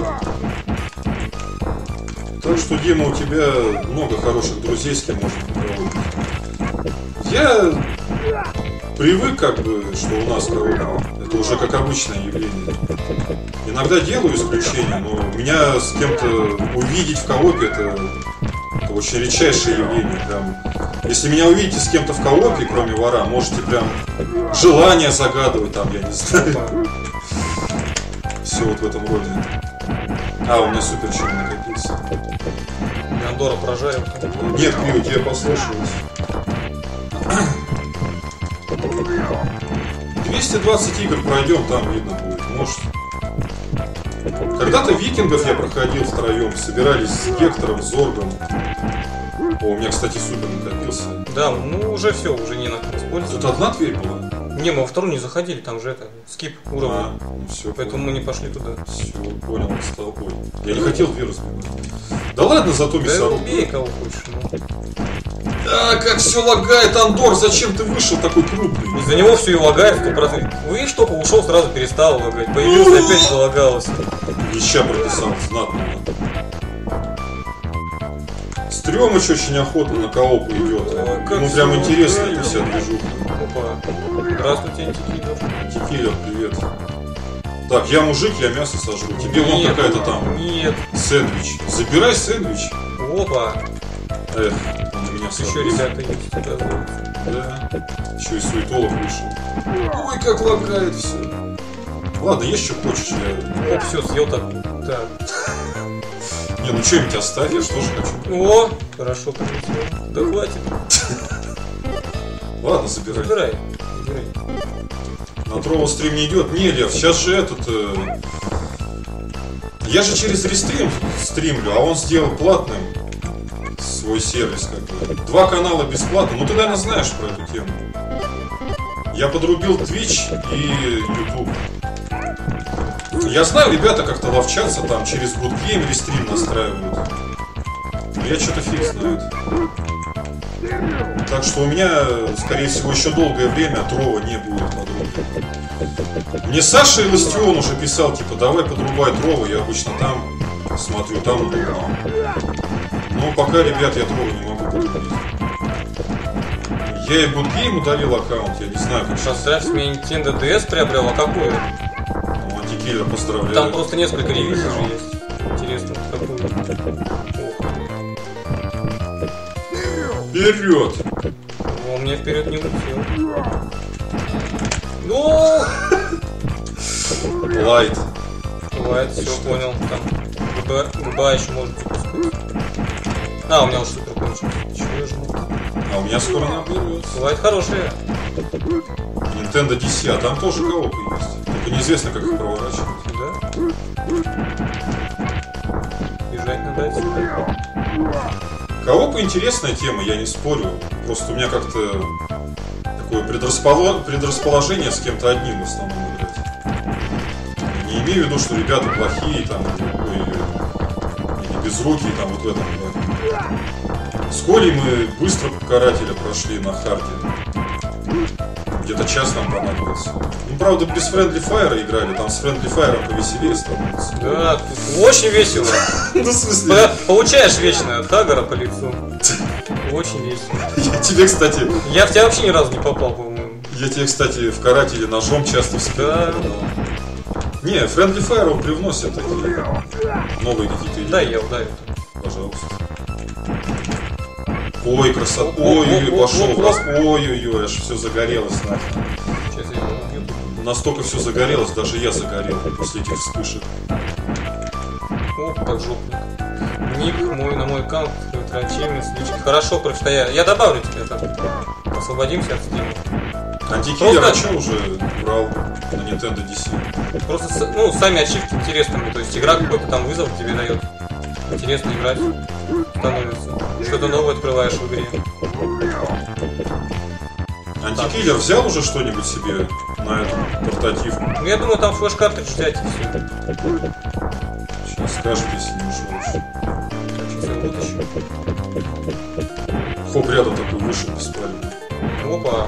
Так что, Дима, у тебя много хороших друзей, с кем можно проводить. Я привык, как бы, что у нас кооп. Это уже как обычное явление. Иногда делаю исключения, но меня с кем-то увидеть в коопе это очень редчайшее явление. Прям, если меня увидите с кем-то в коопе, кроме вора, можете прям желание загадывать там, я не знаю. Все вот в этом роде. А, у меня супер чем накопился. Андора прожарил. Нет, Крио, тебя послушалось. 220 игр пройдем, там видно будет. Может. Когда-то викингов я проходил втроем, собирались с Гектором, Зоргом. О, у меня, кстати, супер накопился. Да, ну уже все, уже не надо использовать. Тут одна дверь была? Не, мы во вторую не заходили, там же это, скип уровня. Ну все, Поэтому мы не пошли туда. Все, понял, отстал. Ой, я не хотел дверь разбивать. Да ладно, зато Да мясорубка. убей кого хочешь, ну. А, как все лагает, Андор, зачем ты вышел такой крупный? Из-за него все и лагает 100%. Видишь, только ушел, сразу перестал лагать. Появился, опять залагалось. Леща прописал, знатно. Стрёмыч очень охотно на коопу идет. Ой, как Ему прям всё интересно правильно. эта вся движуха. Опа. Здравствуйте, антикидов. Текиля, привет. Так, я мужик, я мясо сожру. Тебе вон Нет, какая-то там Нет. сэндвич. Забирай сэндвич. Опа. Эх, он на меня Еще сорвался. ребята есть, оказывается. Да. Еще и суетолог вышел. Ой, как лагает все. Ладно, есть что хочешь, я... Оп, все, съел так. Так. Не, ну что-нибудь оставь, я что же хочу. О, хорошо прилетело. Да хватит. Ладно, забирай. Забирай. Забирай. На Трово стрим не идет. Не, Лев, сейчас же этот... Я же через рестрим стримлю, а он сделал платным свой сервис как бы. 2 канала бесплатно. Ну ты, наверное, знаешь про эту тему. Я подрубил Twitch и YouTube. Я знаю, ребята как-то ловчатся там через Good Game рестрим настраивают. Но я что-то фиг знает. Так что у меня, скорее всего, еще долгое время Трова не будет подруги. Мне Саша Илостион уже писал, типа, давай подрубай Трова, я обычно там смотрю, там удобно. Но пока, ребят, я Трова не могу подрубить. Я и Good Game удалил аккаунт, я не знаю, как сейчас. Поздравь, мне Nintendo DS приобрел, а какой? Ну, Антикиллер, поздравляю. Там просто несколько ревизий же есть. Интересно, какой? Вперед! Он мне вперед не улетел. Ну! Лайт. Бывает, все понял. Там ГБА еще может запускать. А, у меня уже супер кончилось. Чего я жму? А у меня скоро наберется. Бывает хорошие. Nintendo DC, а там тоже коопы есть. Только неизвестно, как их проворачивать. Да? Бежать надо отсюда. Коопы интересная тема, я не спорю. Просто у меня как-то такое предрасположение с кем-то одним в основном играть. Не имею в виду, что ребята плохие, там, или безрукие, там, вот в этом плане. С Колей мы быстро Карателя прошли на харде. Где-то час нам понадобился. Ну, правда, без Friendly Fire играли, там с Friendly Fire повеселее становится. Да, очень весело. Ну, в смысле? Получаешь вечно от Хагара по лицу. Очень весело. Я тебе, кстати... Я в тебя вообще ни разу не попал, по-моему. Я тебе, кстати, в Карателе ножом часто в спину. Да. Не, Friendly Fire он привносит такие новые какие-то идеи. Да, я ударил. Пожалуйста. Ой, красота. Ой-ой-ой, пошел в раз. Ой-ой-ой, аж все загорелось нахрен. Сейчас я его убью. Настолько все загорелось, даже я загорел после этих вспышек. О, поджопник. Ник мой на мой аккаунт, Трачеми, слишком. Хорошо, просто я добавлю тебя там. Освободимся от стима. Антикиллер, Просто- а что уже брал на Nintendo DC? Просто, ну, сами ачивки интересны мне. То есть игра какой-то там вызов тебе дает. Интересно играть становится. Что-то новое открываешь в игре. Антикиллер взял уже что-нибудь себе на эту портативку? Ну, я думаю, там флеш-картридж взять и все. Сейчас скажет, если не ушел еще. Сейчас я вытащу. Хоп, рядом такой вышел беспалевный. Опа.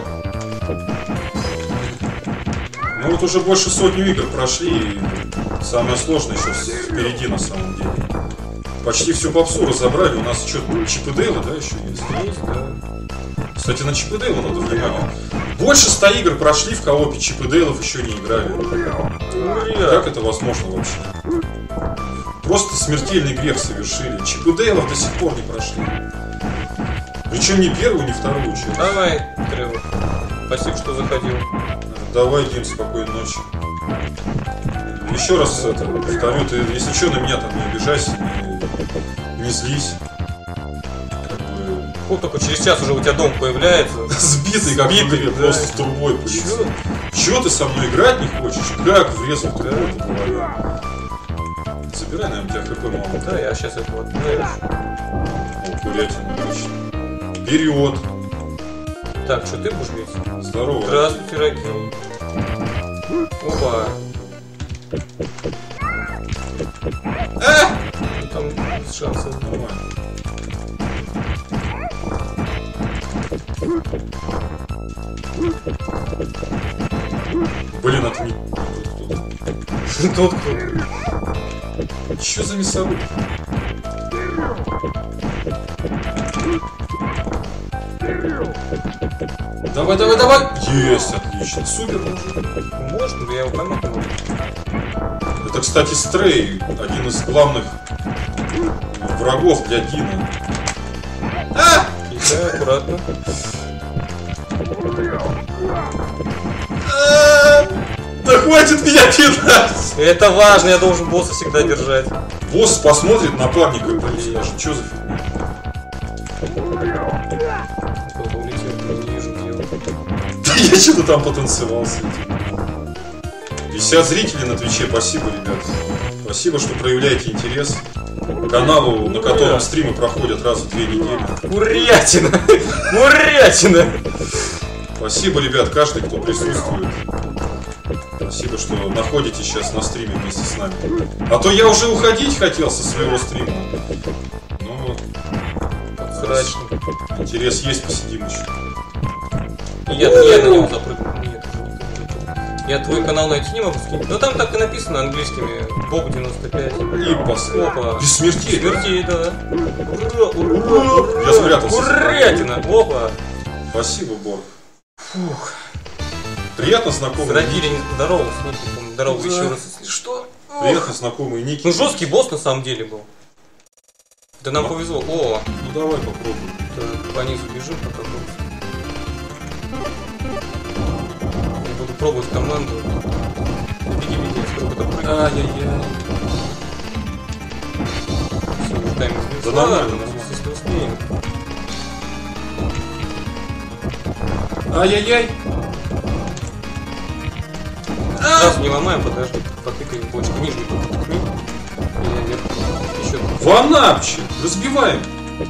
Ну вот уже больше сотни игр прошли, и самое сложное еще впереди на самом деле. Почти всю попсу разобрали, у нас что, Чип и Дейла, да, еще есть? Есть, да. Кстати, на Чип и Дейла надо внимание. Больше 100 игр прошли в коопе, Чип и Дейлов еще не играли. Как это возможно вообще? Просто смертельный грех совершили. Чип и Дейлов до сих пор не прошли. Причем не первую, не вторую часть. Давай, Тревор. Спасибо, что заходил. Давай, Дим, спокойной ночи. Еще раз это повторю, ты, если что, на меня там не обижайся, не злись. Как бы... Вот только через час уже у тебя дом появляется. Сбитый, как в игре, да. просто с трубой по лицу. Чего ты со мной играть не хочешь? Как врезал трубой по голове? Забирай, наверное, тебя хп мало. Да, я сейчас этого отправлю. О, курятина, точно. Вперед! Так, что ты будешь бить? Здорово. Здравствуйте, Раки. Опа. Ну, там без шансов. Нормально. Блин, это не... Тут кто-то. Чё за мясорубка? Давай, давай, давай! Есть, отлично. Супер, мужик. Можно, да я его пойму. Это, кстати, Стрей, один из главных врагов для Дина. Тихо, аккуратно. Да хватит меня кидать! Это важно, я должен босса всегда держать. Босс посмотрит, напарник какой-нибудь скажет, что за фигня? Кто-то улетел, я не вижу, где он. Да я что-то там потанцевал с этим. 50 зрителей на Твиче, спасибо, ребят. Спасибо, что проявляете интерес к каналу, на котором стримы проходят раз в 2 недели. Курятина! Курятина! Спасибо, ребят, каждый, кто присутствует. Спасибо, что находитесь сейчас на стриме вместе с нами. А то я уже уходить хотел со своего стрима. Ну, Срачно. интерес есть, посидим еще. Я на него запрыгнул. Нет, я твой канал найти не могу скинуть. Ну там так и написано английскими. Боб 95. И посмотрим. Опа. Без смертей. Смертей, да. Ура, ура, ура. Я спрятался. Курятина. Опа. Спасибо, Борг. Фух. Приятно знакомый. Родили не здоровался, не здоровался еще раз, если что. Приятно знакомый ники. Ну жесткий босс на самом деле был. Да нам повезло. О, ну давай попробуем. Так, по низу бежим пока босс. Я буду пробовать команду. Беги, сколько это прыгает. Ай-яй-яй. Все, уже тайминг сбился. Да нормально, если успеем. Ай-яй-яй. Сразу не ломаем, подожди, потыкаем бочку. Нижний потыкни. Или вверх. Еще. Ванапчик. Разбиваем.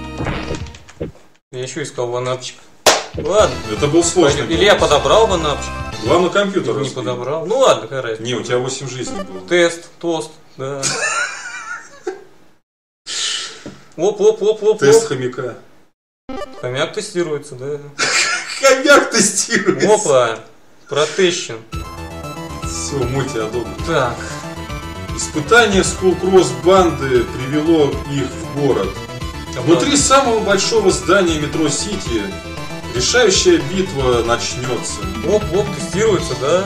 Я еще искал ванапчик. Ладно. Это был сложный. Или я подобрал ванапчик. Главное компьютер Не разбил. подобрал. Ну ладно, какая разница. Не, у тебя 8 жизней было. Тест, тост, да. Оп. Тест хомяка. Хомяк тестируется, да. Хомяк тестируется. Опа. Протещен. Все, мой тебя одобрил. Так. Испытание Скулкросс банды привело их в город. Внутри самого большого здания метро Сити решающая битва начнется. Оп, тестируется, да.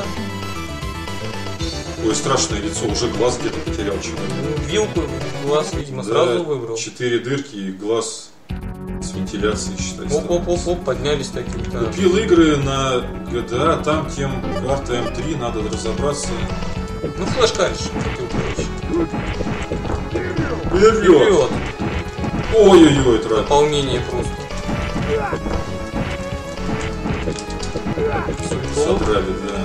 Ой, страшное лицо, уже глаз где-то потерял человек. Ну, вилку, глаз, видимо, сразу выбрал. 4 дырки и глаз с вентиляцией, считай. Оп, поднялись такие. Так. Купил игры на GTA, там тем карта М3, надо разобраться. Ну, флеш-картридж купил, короче. Вперед! Ой-ой-ой, это рад. Дополнение просто. Содрали, да.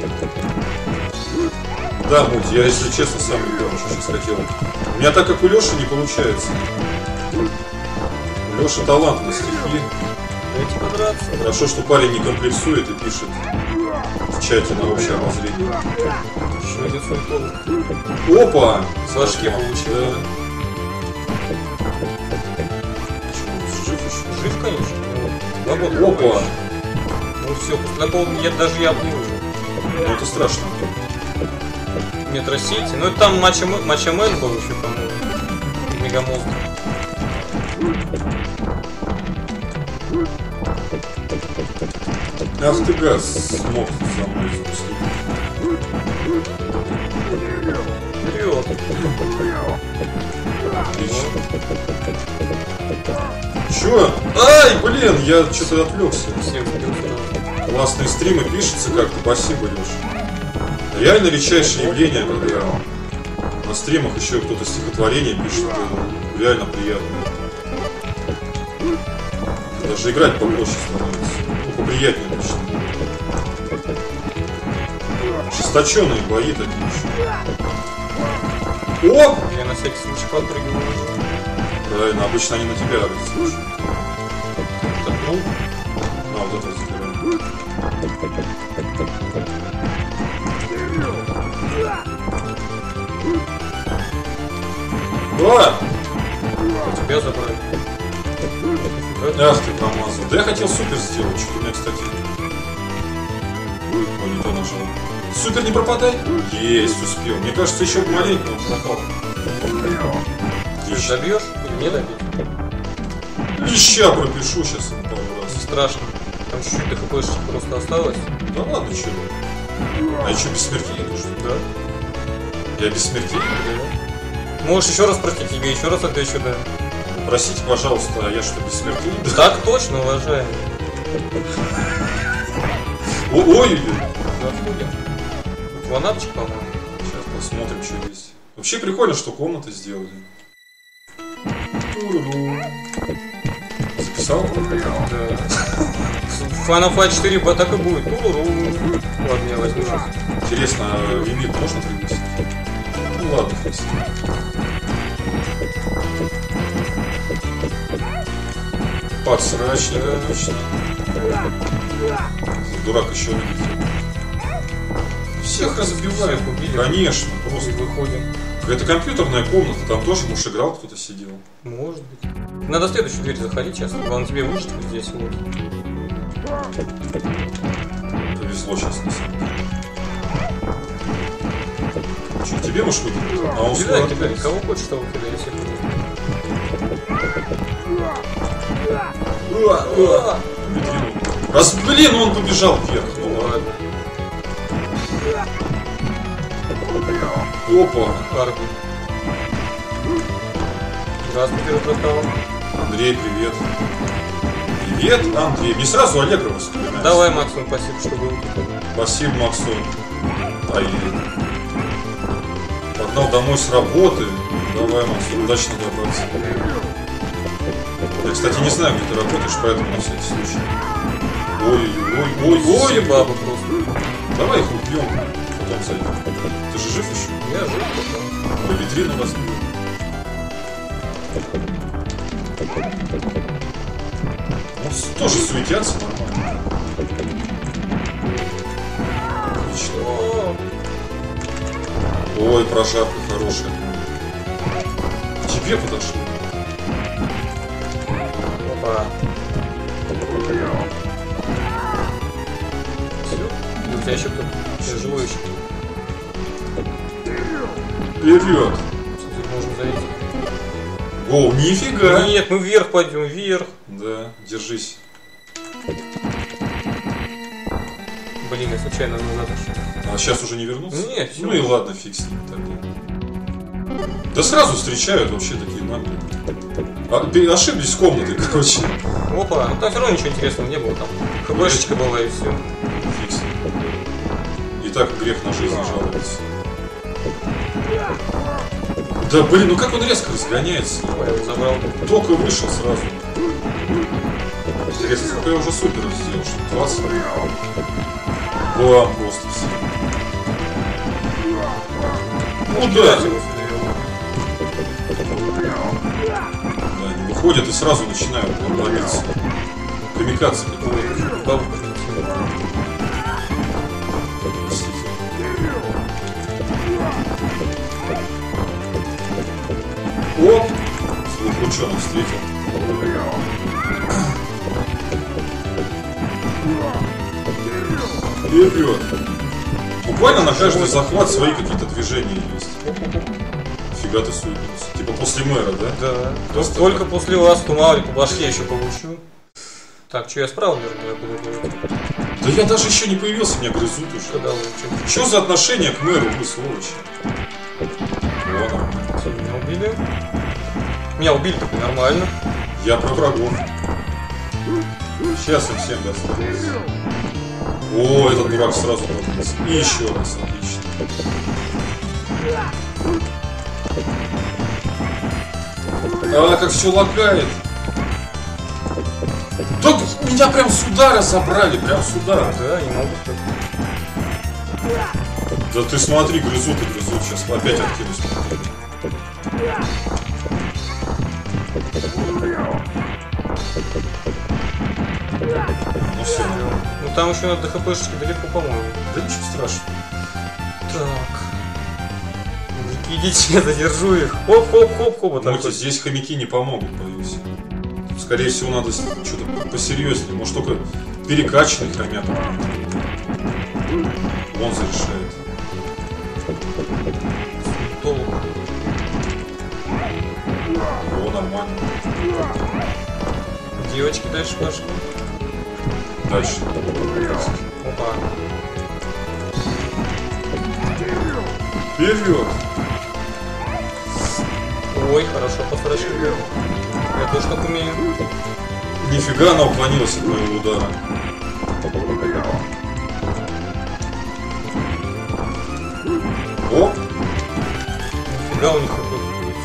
Да, Муть, я, если честно, сам не понял, что сейчас хотел. У меня так как у Лёши не получается. У Лёши талант на стихи. Дайте подраться. Хорошо, что парень не комплексует и пишет в чате на общее обозрение. Еще один фунтов. Опа! С башки получил. Да. Жив еще? Жив, конечно. Опа! Ну все, после такого я даже не уже. Ну это страшно. Метро Сити. Ну это там Мачамен был еще, по-моему. Мегамозг. Ах ты газ смог за мной запустить. Вперед. Чё? Ай, блин, я что-то отвлекся. Всем вперед. Классные стримы, пишется как-то, спасибо, Леша. Реально редчайшее явление, когда на стримах еще кто-то стихотворение пишет, это реально приятно. Даже играть попроще становится. Ну, поприятнее точно. Ожесточенные бои такие еще. Оп! Я на всякий случай подпрыгиваю. Правильно, обычно они на тебя слушают. Так, ну. А, вот это забираем. А! Тебя забрали. Ах ты промазал. Да я хотел супер сделать, что у меня, кстати. Ой, не то нажал. Супер, не пропадай. Есть, успел. Мне кажется, еще маленько он пропал. Ты добьешь или не добьешь? Леща пропишу сейчас ему пару раз. Не страшно. Там чуть-чуть до хпшечки просто осталось. Да ладно, чё. А еще без смерти идут, что ли? Да. Я бессмертный? Можешь еще раз просить, тебе еще раз отвечу, да. Простите, пожалуйста, а я что, бессмертный? Так точно, уважаемый. Ой! Заходим. Ванапчик, по-моему. Сейчас посмотрим, что есть. Вообще прикольно, что комнаты сделали. Записал? Да. Final Fight 4 так и будет. Ладно, я возьму сейчас. Интересно, а лимит можно превысить? Ну ладно, хватит. Подсрачник, отлично. Дурак еще видит. Всех разбивают. Убили. Конечно, просто. И выходим. Это компьютерная комната, там тоже, может, играл кто-то сидел. Может быть. Надо в следующую дверь заходить сейчас. Главное тебе выжить вот здесь вот. Повезло сейчас, на самом деле. Что, тебе можешь выкинуть? А он Кидай, скоро кидай. откроется. Кого хочешь, того кидай, я всех Раз, блин, он побежал вверх. Ну ладно. Опа. Арби. Здравствуйте, Рототал. Андрей, привет. Привет, Андрей. Не сразу Аллегрова вспоминается. Давай, Максим, спасибо, что был. Спасибо, Максон. Погнал домой с работы. Давай, Максон, удачно добраться. Я, кстати, не знаю, где ты работаешь, поэтому на всякий случай. Ой, баба просто. Давай их убьем, потом зайдем. Ты же жив еще? Я жив пока. Ой, витрину разбил. Ну, тоже суетятся нормально. Отлично. Ой, прожарка хорошая. К тебе подошел. Опа. Все? У тебя еще кто-то? Я живой еще. Вперед! Тут можно зайти. О, нифига! Нет, мы вверх пойдем, вверх. Да, держись. Блин, я случайно назад ушел. А сейчас уже не вернуться? Нет, всё. Ну и ладно, фиг с ним тогда. Да сразу встречают вообще такие наглые. Ошиблись комнатой, короче. Опа, ну там все равно ничего интересного не было, там хбшечка была и все. Фиг с ним. И так грех на жизнь жаловаться. Да блин, ну как он резко разгоняется? Я его забрал. Только вышел сразу. Интересно, сколько я уже суперов сделал? Что 20? Бам, просто все. Ну да. Да, они выходят и сразу начинают ломиться. Камикадзе какие-то. Бабушка. Оп! Своих ученых встретил. Вперед! Буквально на каждый захват свои какие-то движения есть. Фига ты суетился. Типа после мэра, да? Да. Просто Только так. после вас тумали по башке еще получу. Так, что я справа, наверное, буду делать? Да я даже еще не появился, меня грызут уже. Когда лучше? Что за отношение к мэру, вы сволочи? О, нормально. Меня убили. Меня убили так нормально. Я про врагов. Сейчас им всем достанется. О, этот дурак сразу поднялся. И еще раз, отлично. А, как все лагает. Да меня прям с удара забрали, прям с удара. Да, не могу так. Да ты смотри, грызут и грызут. Сейчас опять откинусь. Ну все, Ну там еще надо хпшечки далеко, по-моему. да ничего страшного. Так. Мужики, идите, я задержу их. Хоп-хоп-хоп-хоп. Вот так Мути, вот. здесь хомяки не помогут, боюсь. Скорее всего, надо что-то посерьезнее. Может, только перекачанный хомяк. Он зарешает. Толку. О, нормально. Девочки, дальше пошли. Дальше. Опа. Вперед! Ой, хорошо потрошили. Я тоже так умею. Нифига она уклонилась от моего удара. Оп! Нифига у них какой-то.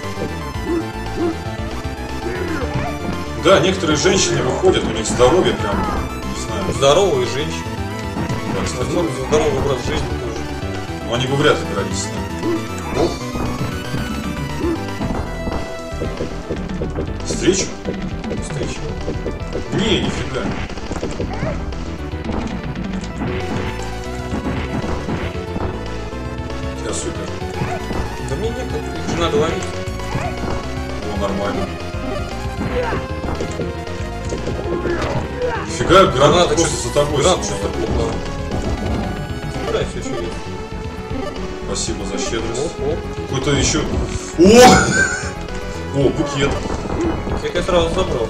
Да, некоторые женщины выходят, у них здоровье прям, не знаю. Здоровые женщины. Да, кстати, Возможно, за здоровый образ жизни тоже. но они бы вряд ли дрались с нами. Оп! Встречу? Встреча. Не, нифига. Я супер. Да мне нет, их же надо ловить. О, нормально. Нифига, граната просто за тобой Гранат самого. что-то плохо. Забирай все, что есть. Спасибо за щедрость. Оп, оп. Какой-то еще... О! О, букет. Я сразу забрал.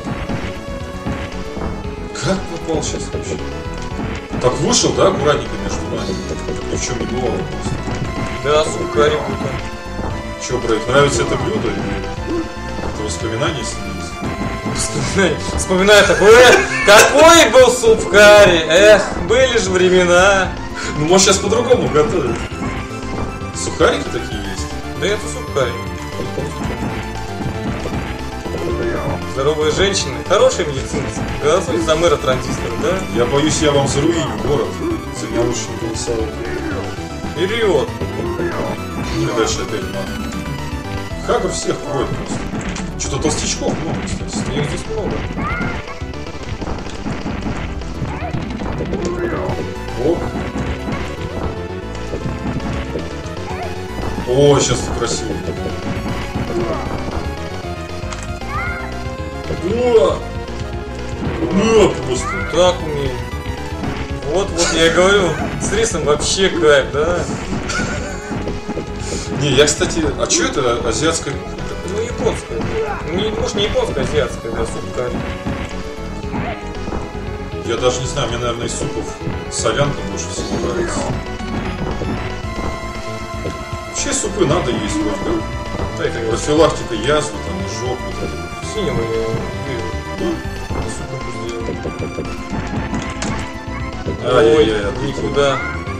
Как попал сейчас вообще? Так вышел, да, аккуратненько между нами. Ни в чем не бывало просто. Да, сука, ребята. Че, Брейк, нравится это блюдо или это воспоминания снились? Вспоминаю такое. Какой был суп в карри. Эх, были же времена. Ну, может, сейчас по-другому готовят. Сухарики такие есть? Да это суп в карри. Здоровые женщины. Хорошие медицинцы. Голосуйте за мэра транзистора, да? Я боюсь, я вам заруиню город. За меня лучше не голосовать. Вперед. И дальше опять надо. Хагр всех кроет просто. Что-то толстячков много, кстати. Их здесь много. Оп. О, сейчас ты красиво. О! Просто. Так умею. Вот, я и говорю. С рисом вообще кайф, да? Не, я, кстати, а что это азиатская? Ну, японская. Может, не японская, а азиатская, да, суп карри. Я даже не знаю, мне, наверное, из супов солянка больше всего нравится. Вообще супы надо есть вроде как. Да, это Профилактика язвы, там, изжог, вот это. синего я вижу. Ай-яй-яй, Ой, никуда.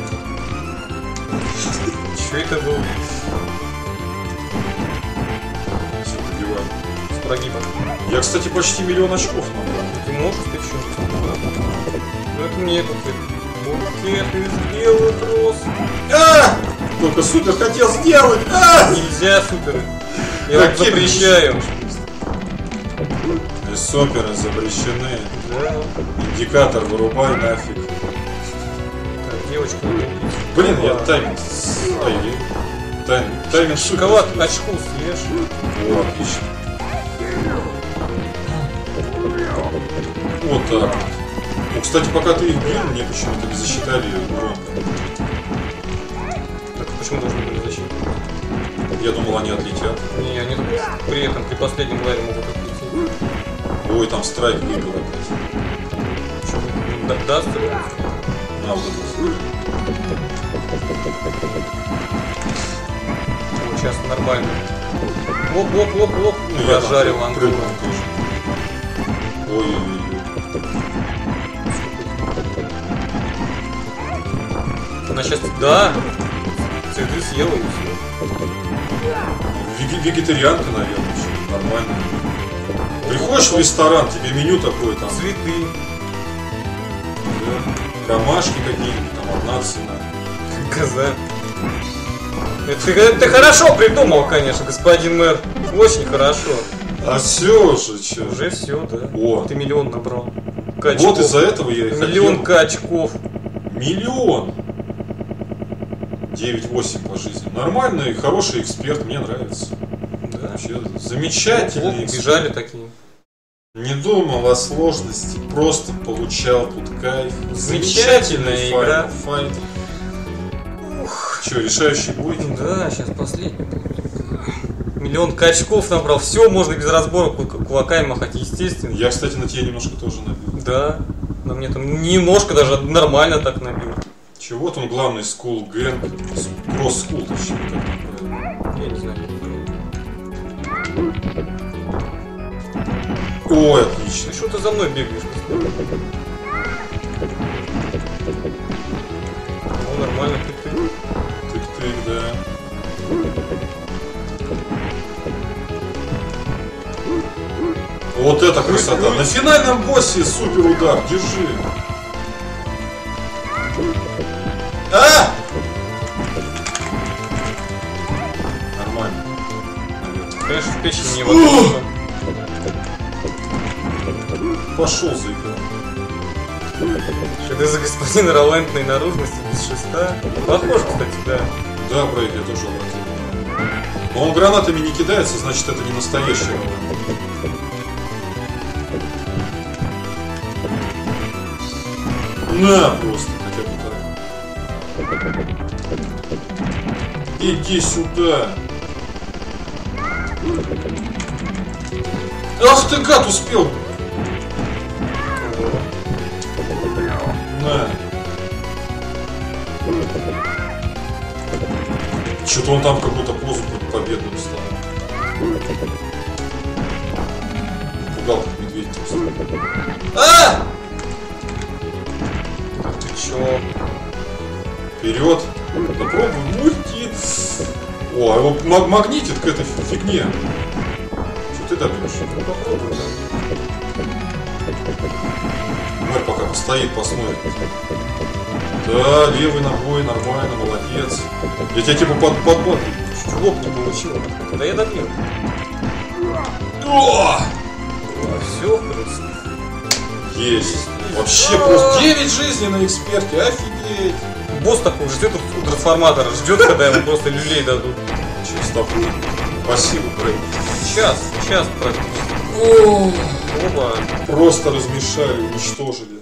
Что это было? Все, добиваю. С прогибом. Я, кстати, почти 1 000 000 очков набрал. Ты можешь, ты что? Ну это мне тут букет из белых роз. Только супер хотел сделать! Нельзя суперы. Я вам запрещаю. Суперы запрещены. Да. Индикатор вырубай нафиг. Так, девочка. Блин, я тайминг. Тайминг Шоколад очку съешь. О, отлично. Вот так. Ну, кстати, пока ты их бил, мне почему-то не засчитали урон. Так почему должны были защитить? Я думал, они отлетят. Не, они при этом при последнем ларе могут отлететь. Ой, там страйк выиграл опять. Даст? На, вот это. Вот сейчас нормально. Оп. Ну, я Прожарил там Антона. прыгнул тоже. Ой-ой-ой. Она сейчас, да, цветы съела и все. Вегетарианка, наверное, еще нормально. Приходишь в ресторан, тебе меню такое там. Цветы. Да, ромашки какие-нибудь, там одна цена. Коза. Это хорошо придумал, конечно, господин мэр. Очень хорошо. А все же, че? Уже все, да. О. Ты 1 000 000 набрал. Вот из-за этого я и хотел. 1 000 000 очков. 1 000 000! 9-8 по жизни. Нормальный, хороший эксперт, мне нравится. Да. Вообще замечательный эксперт. Бежали такие. Не думал о сложности, просто получал тут кайф. Замечательная игра. Файт. Че, решающий бой? Да, сейчас последний. 1 000 000 очков набрал. Все, можно без разбора кулаками махать, естественно. Я, кстати, на тебе немножко тоже набил. Да. На мне там немножко даже нормально так набил. Чего вот он главный скул гэнг. Кросс скул, точнее, как правильно. Я не знаю. Ой, отлично. Что ты за мной бегаешь? Ну, нормально, ты. Тык-тык, да. Вот это красота. На финальном боссе супер удар. Держи. А! Нормально. Конечно, в печень не воткнулся. Пошел за игру. Что ты за господин ролентной наружности без шеста? Похож, кстати, да. Да, Брейк, я тоже обратил внимание. Но он гранатами не кидается, значит это не настоящий ролент. На, просто хотя бы так. Иди сюда. Ах ты, гад, успел. На. Что-то он там какую-то позу победную стал. Пугал как медведь просто. А! Ты чё? Вперед! Попробуй мульти! О, а его магнитит к этой фигне. Что ты добьешь? Попробуй, да. Мэр пока постоит, посмотрит. Да, левый ногой, нормально, молодец. Я тебя типа подбодрю. Чего бы не получилось? Да я добью. О! Все, просто. Есть. Вообще просто 9 жизней на эксперте, офигеть. Босс такой ждет у трансформатора, ждет, когда ему просто люлей дадут. Чисто. Спасибо, Брейк. Сейчас практически. Оба. Просто размешали, уничтожили.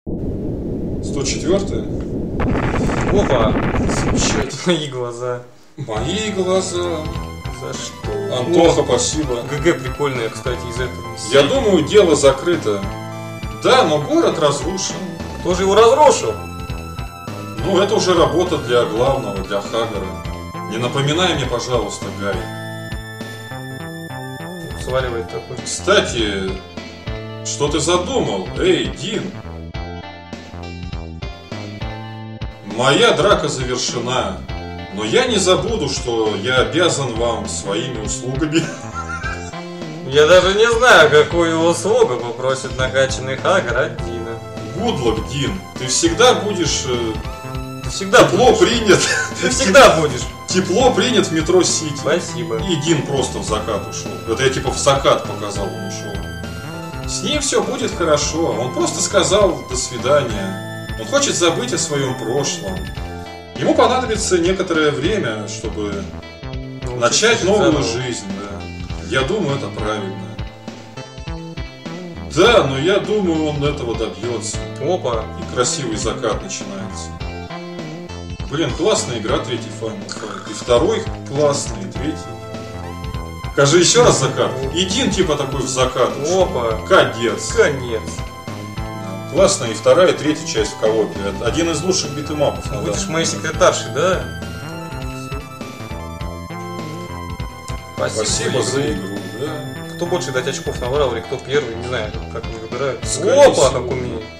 104-е? Опа. Замечательно. Мои глаза. Мои глаза. За что? Антоха, спасибо. ГГ прикольная, кстати, из этого. Я думаю, дело закрыто. Да, но город разрушен. Кто же его разрушил? Ну, это уже работа для главного, для Хаггара. Не напоминай мне, пожалуйста, Гай. Сваливает такой. Кстати, что ты задумал? Эй, Дин. Моя драка завершена. Но я не забуду, что я обязан вам своими услугами. Я даже не знаю, какую услугу попросит накачанный Хаггар от Дина. Гудлок, Дин, ты всегда будешь Ты всегда тепло будешь. принят. Ты всегда будешь. Тепло принят в метро Сити. Спасибо. И Дин просто в закат ушел. Это я типа в закат показал, он ушел. С ним все будет хорошо. Он просто сказал до свидания. Он хочет забыть о своем прошлом. Ему понадобится некоторое время, чтобы начать новую жизнь. Да. Я думаю, это правильно. Да, но я думаю, он этого добьется. Опа. И красивый закат начинается. Блин, классная игра, третий Final Fight. И второй классный, и третий. Скажи еще раз закат. И Дин типа такой в закат. Опа. Кадец. Конец. Классная и вторая, и третья часть в коопе. Это один из лучших битэмапов на Будешь данный моей секретаршей, да? Спасибо за игру, да. Кто больше дать очков набрал или кто первый, не знаю, как они выбирают. Скорее Опа, всего. как умеет.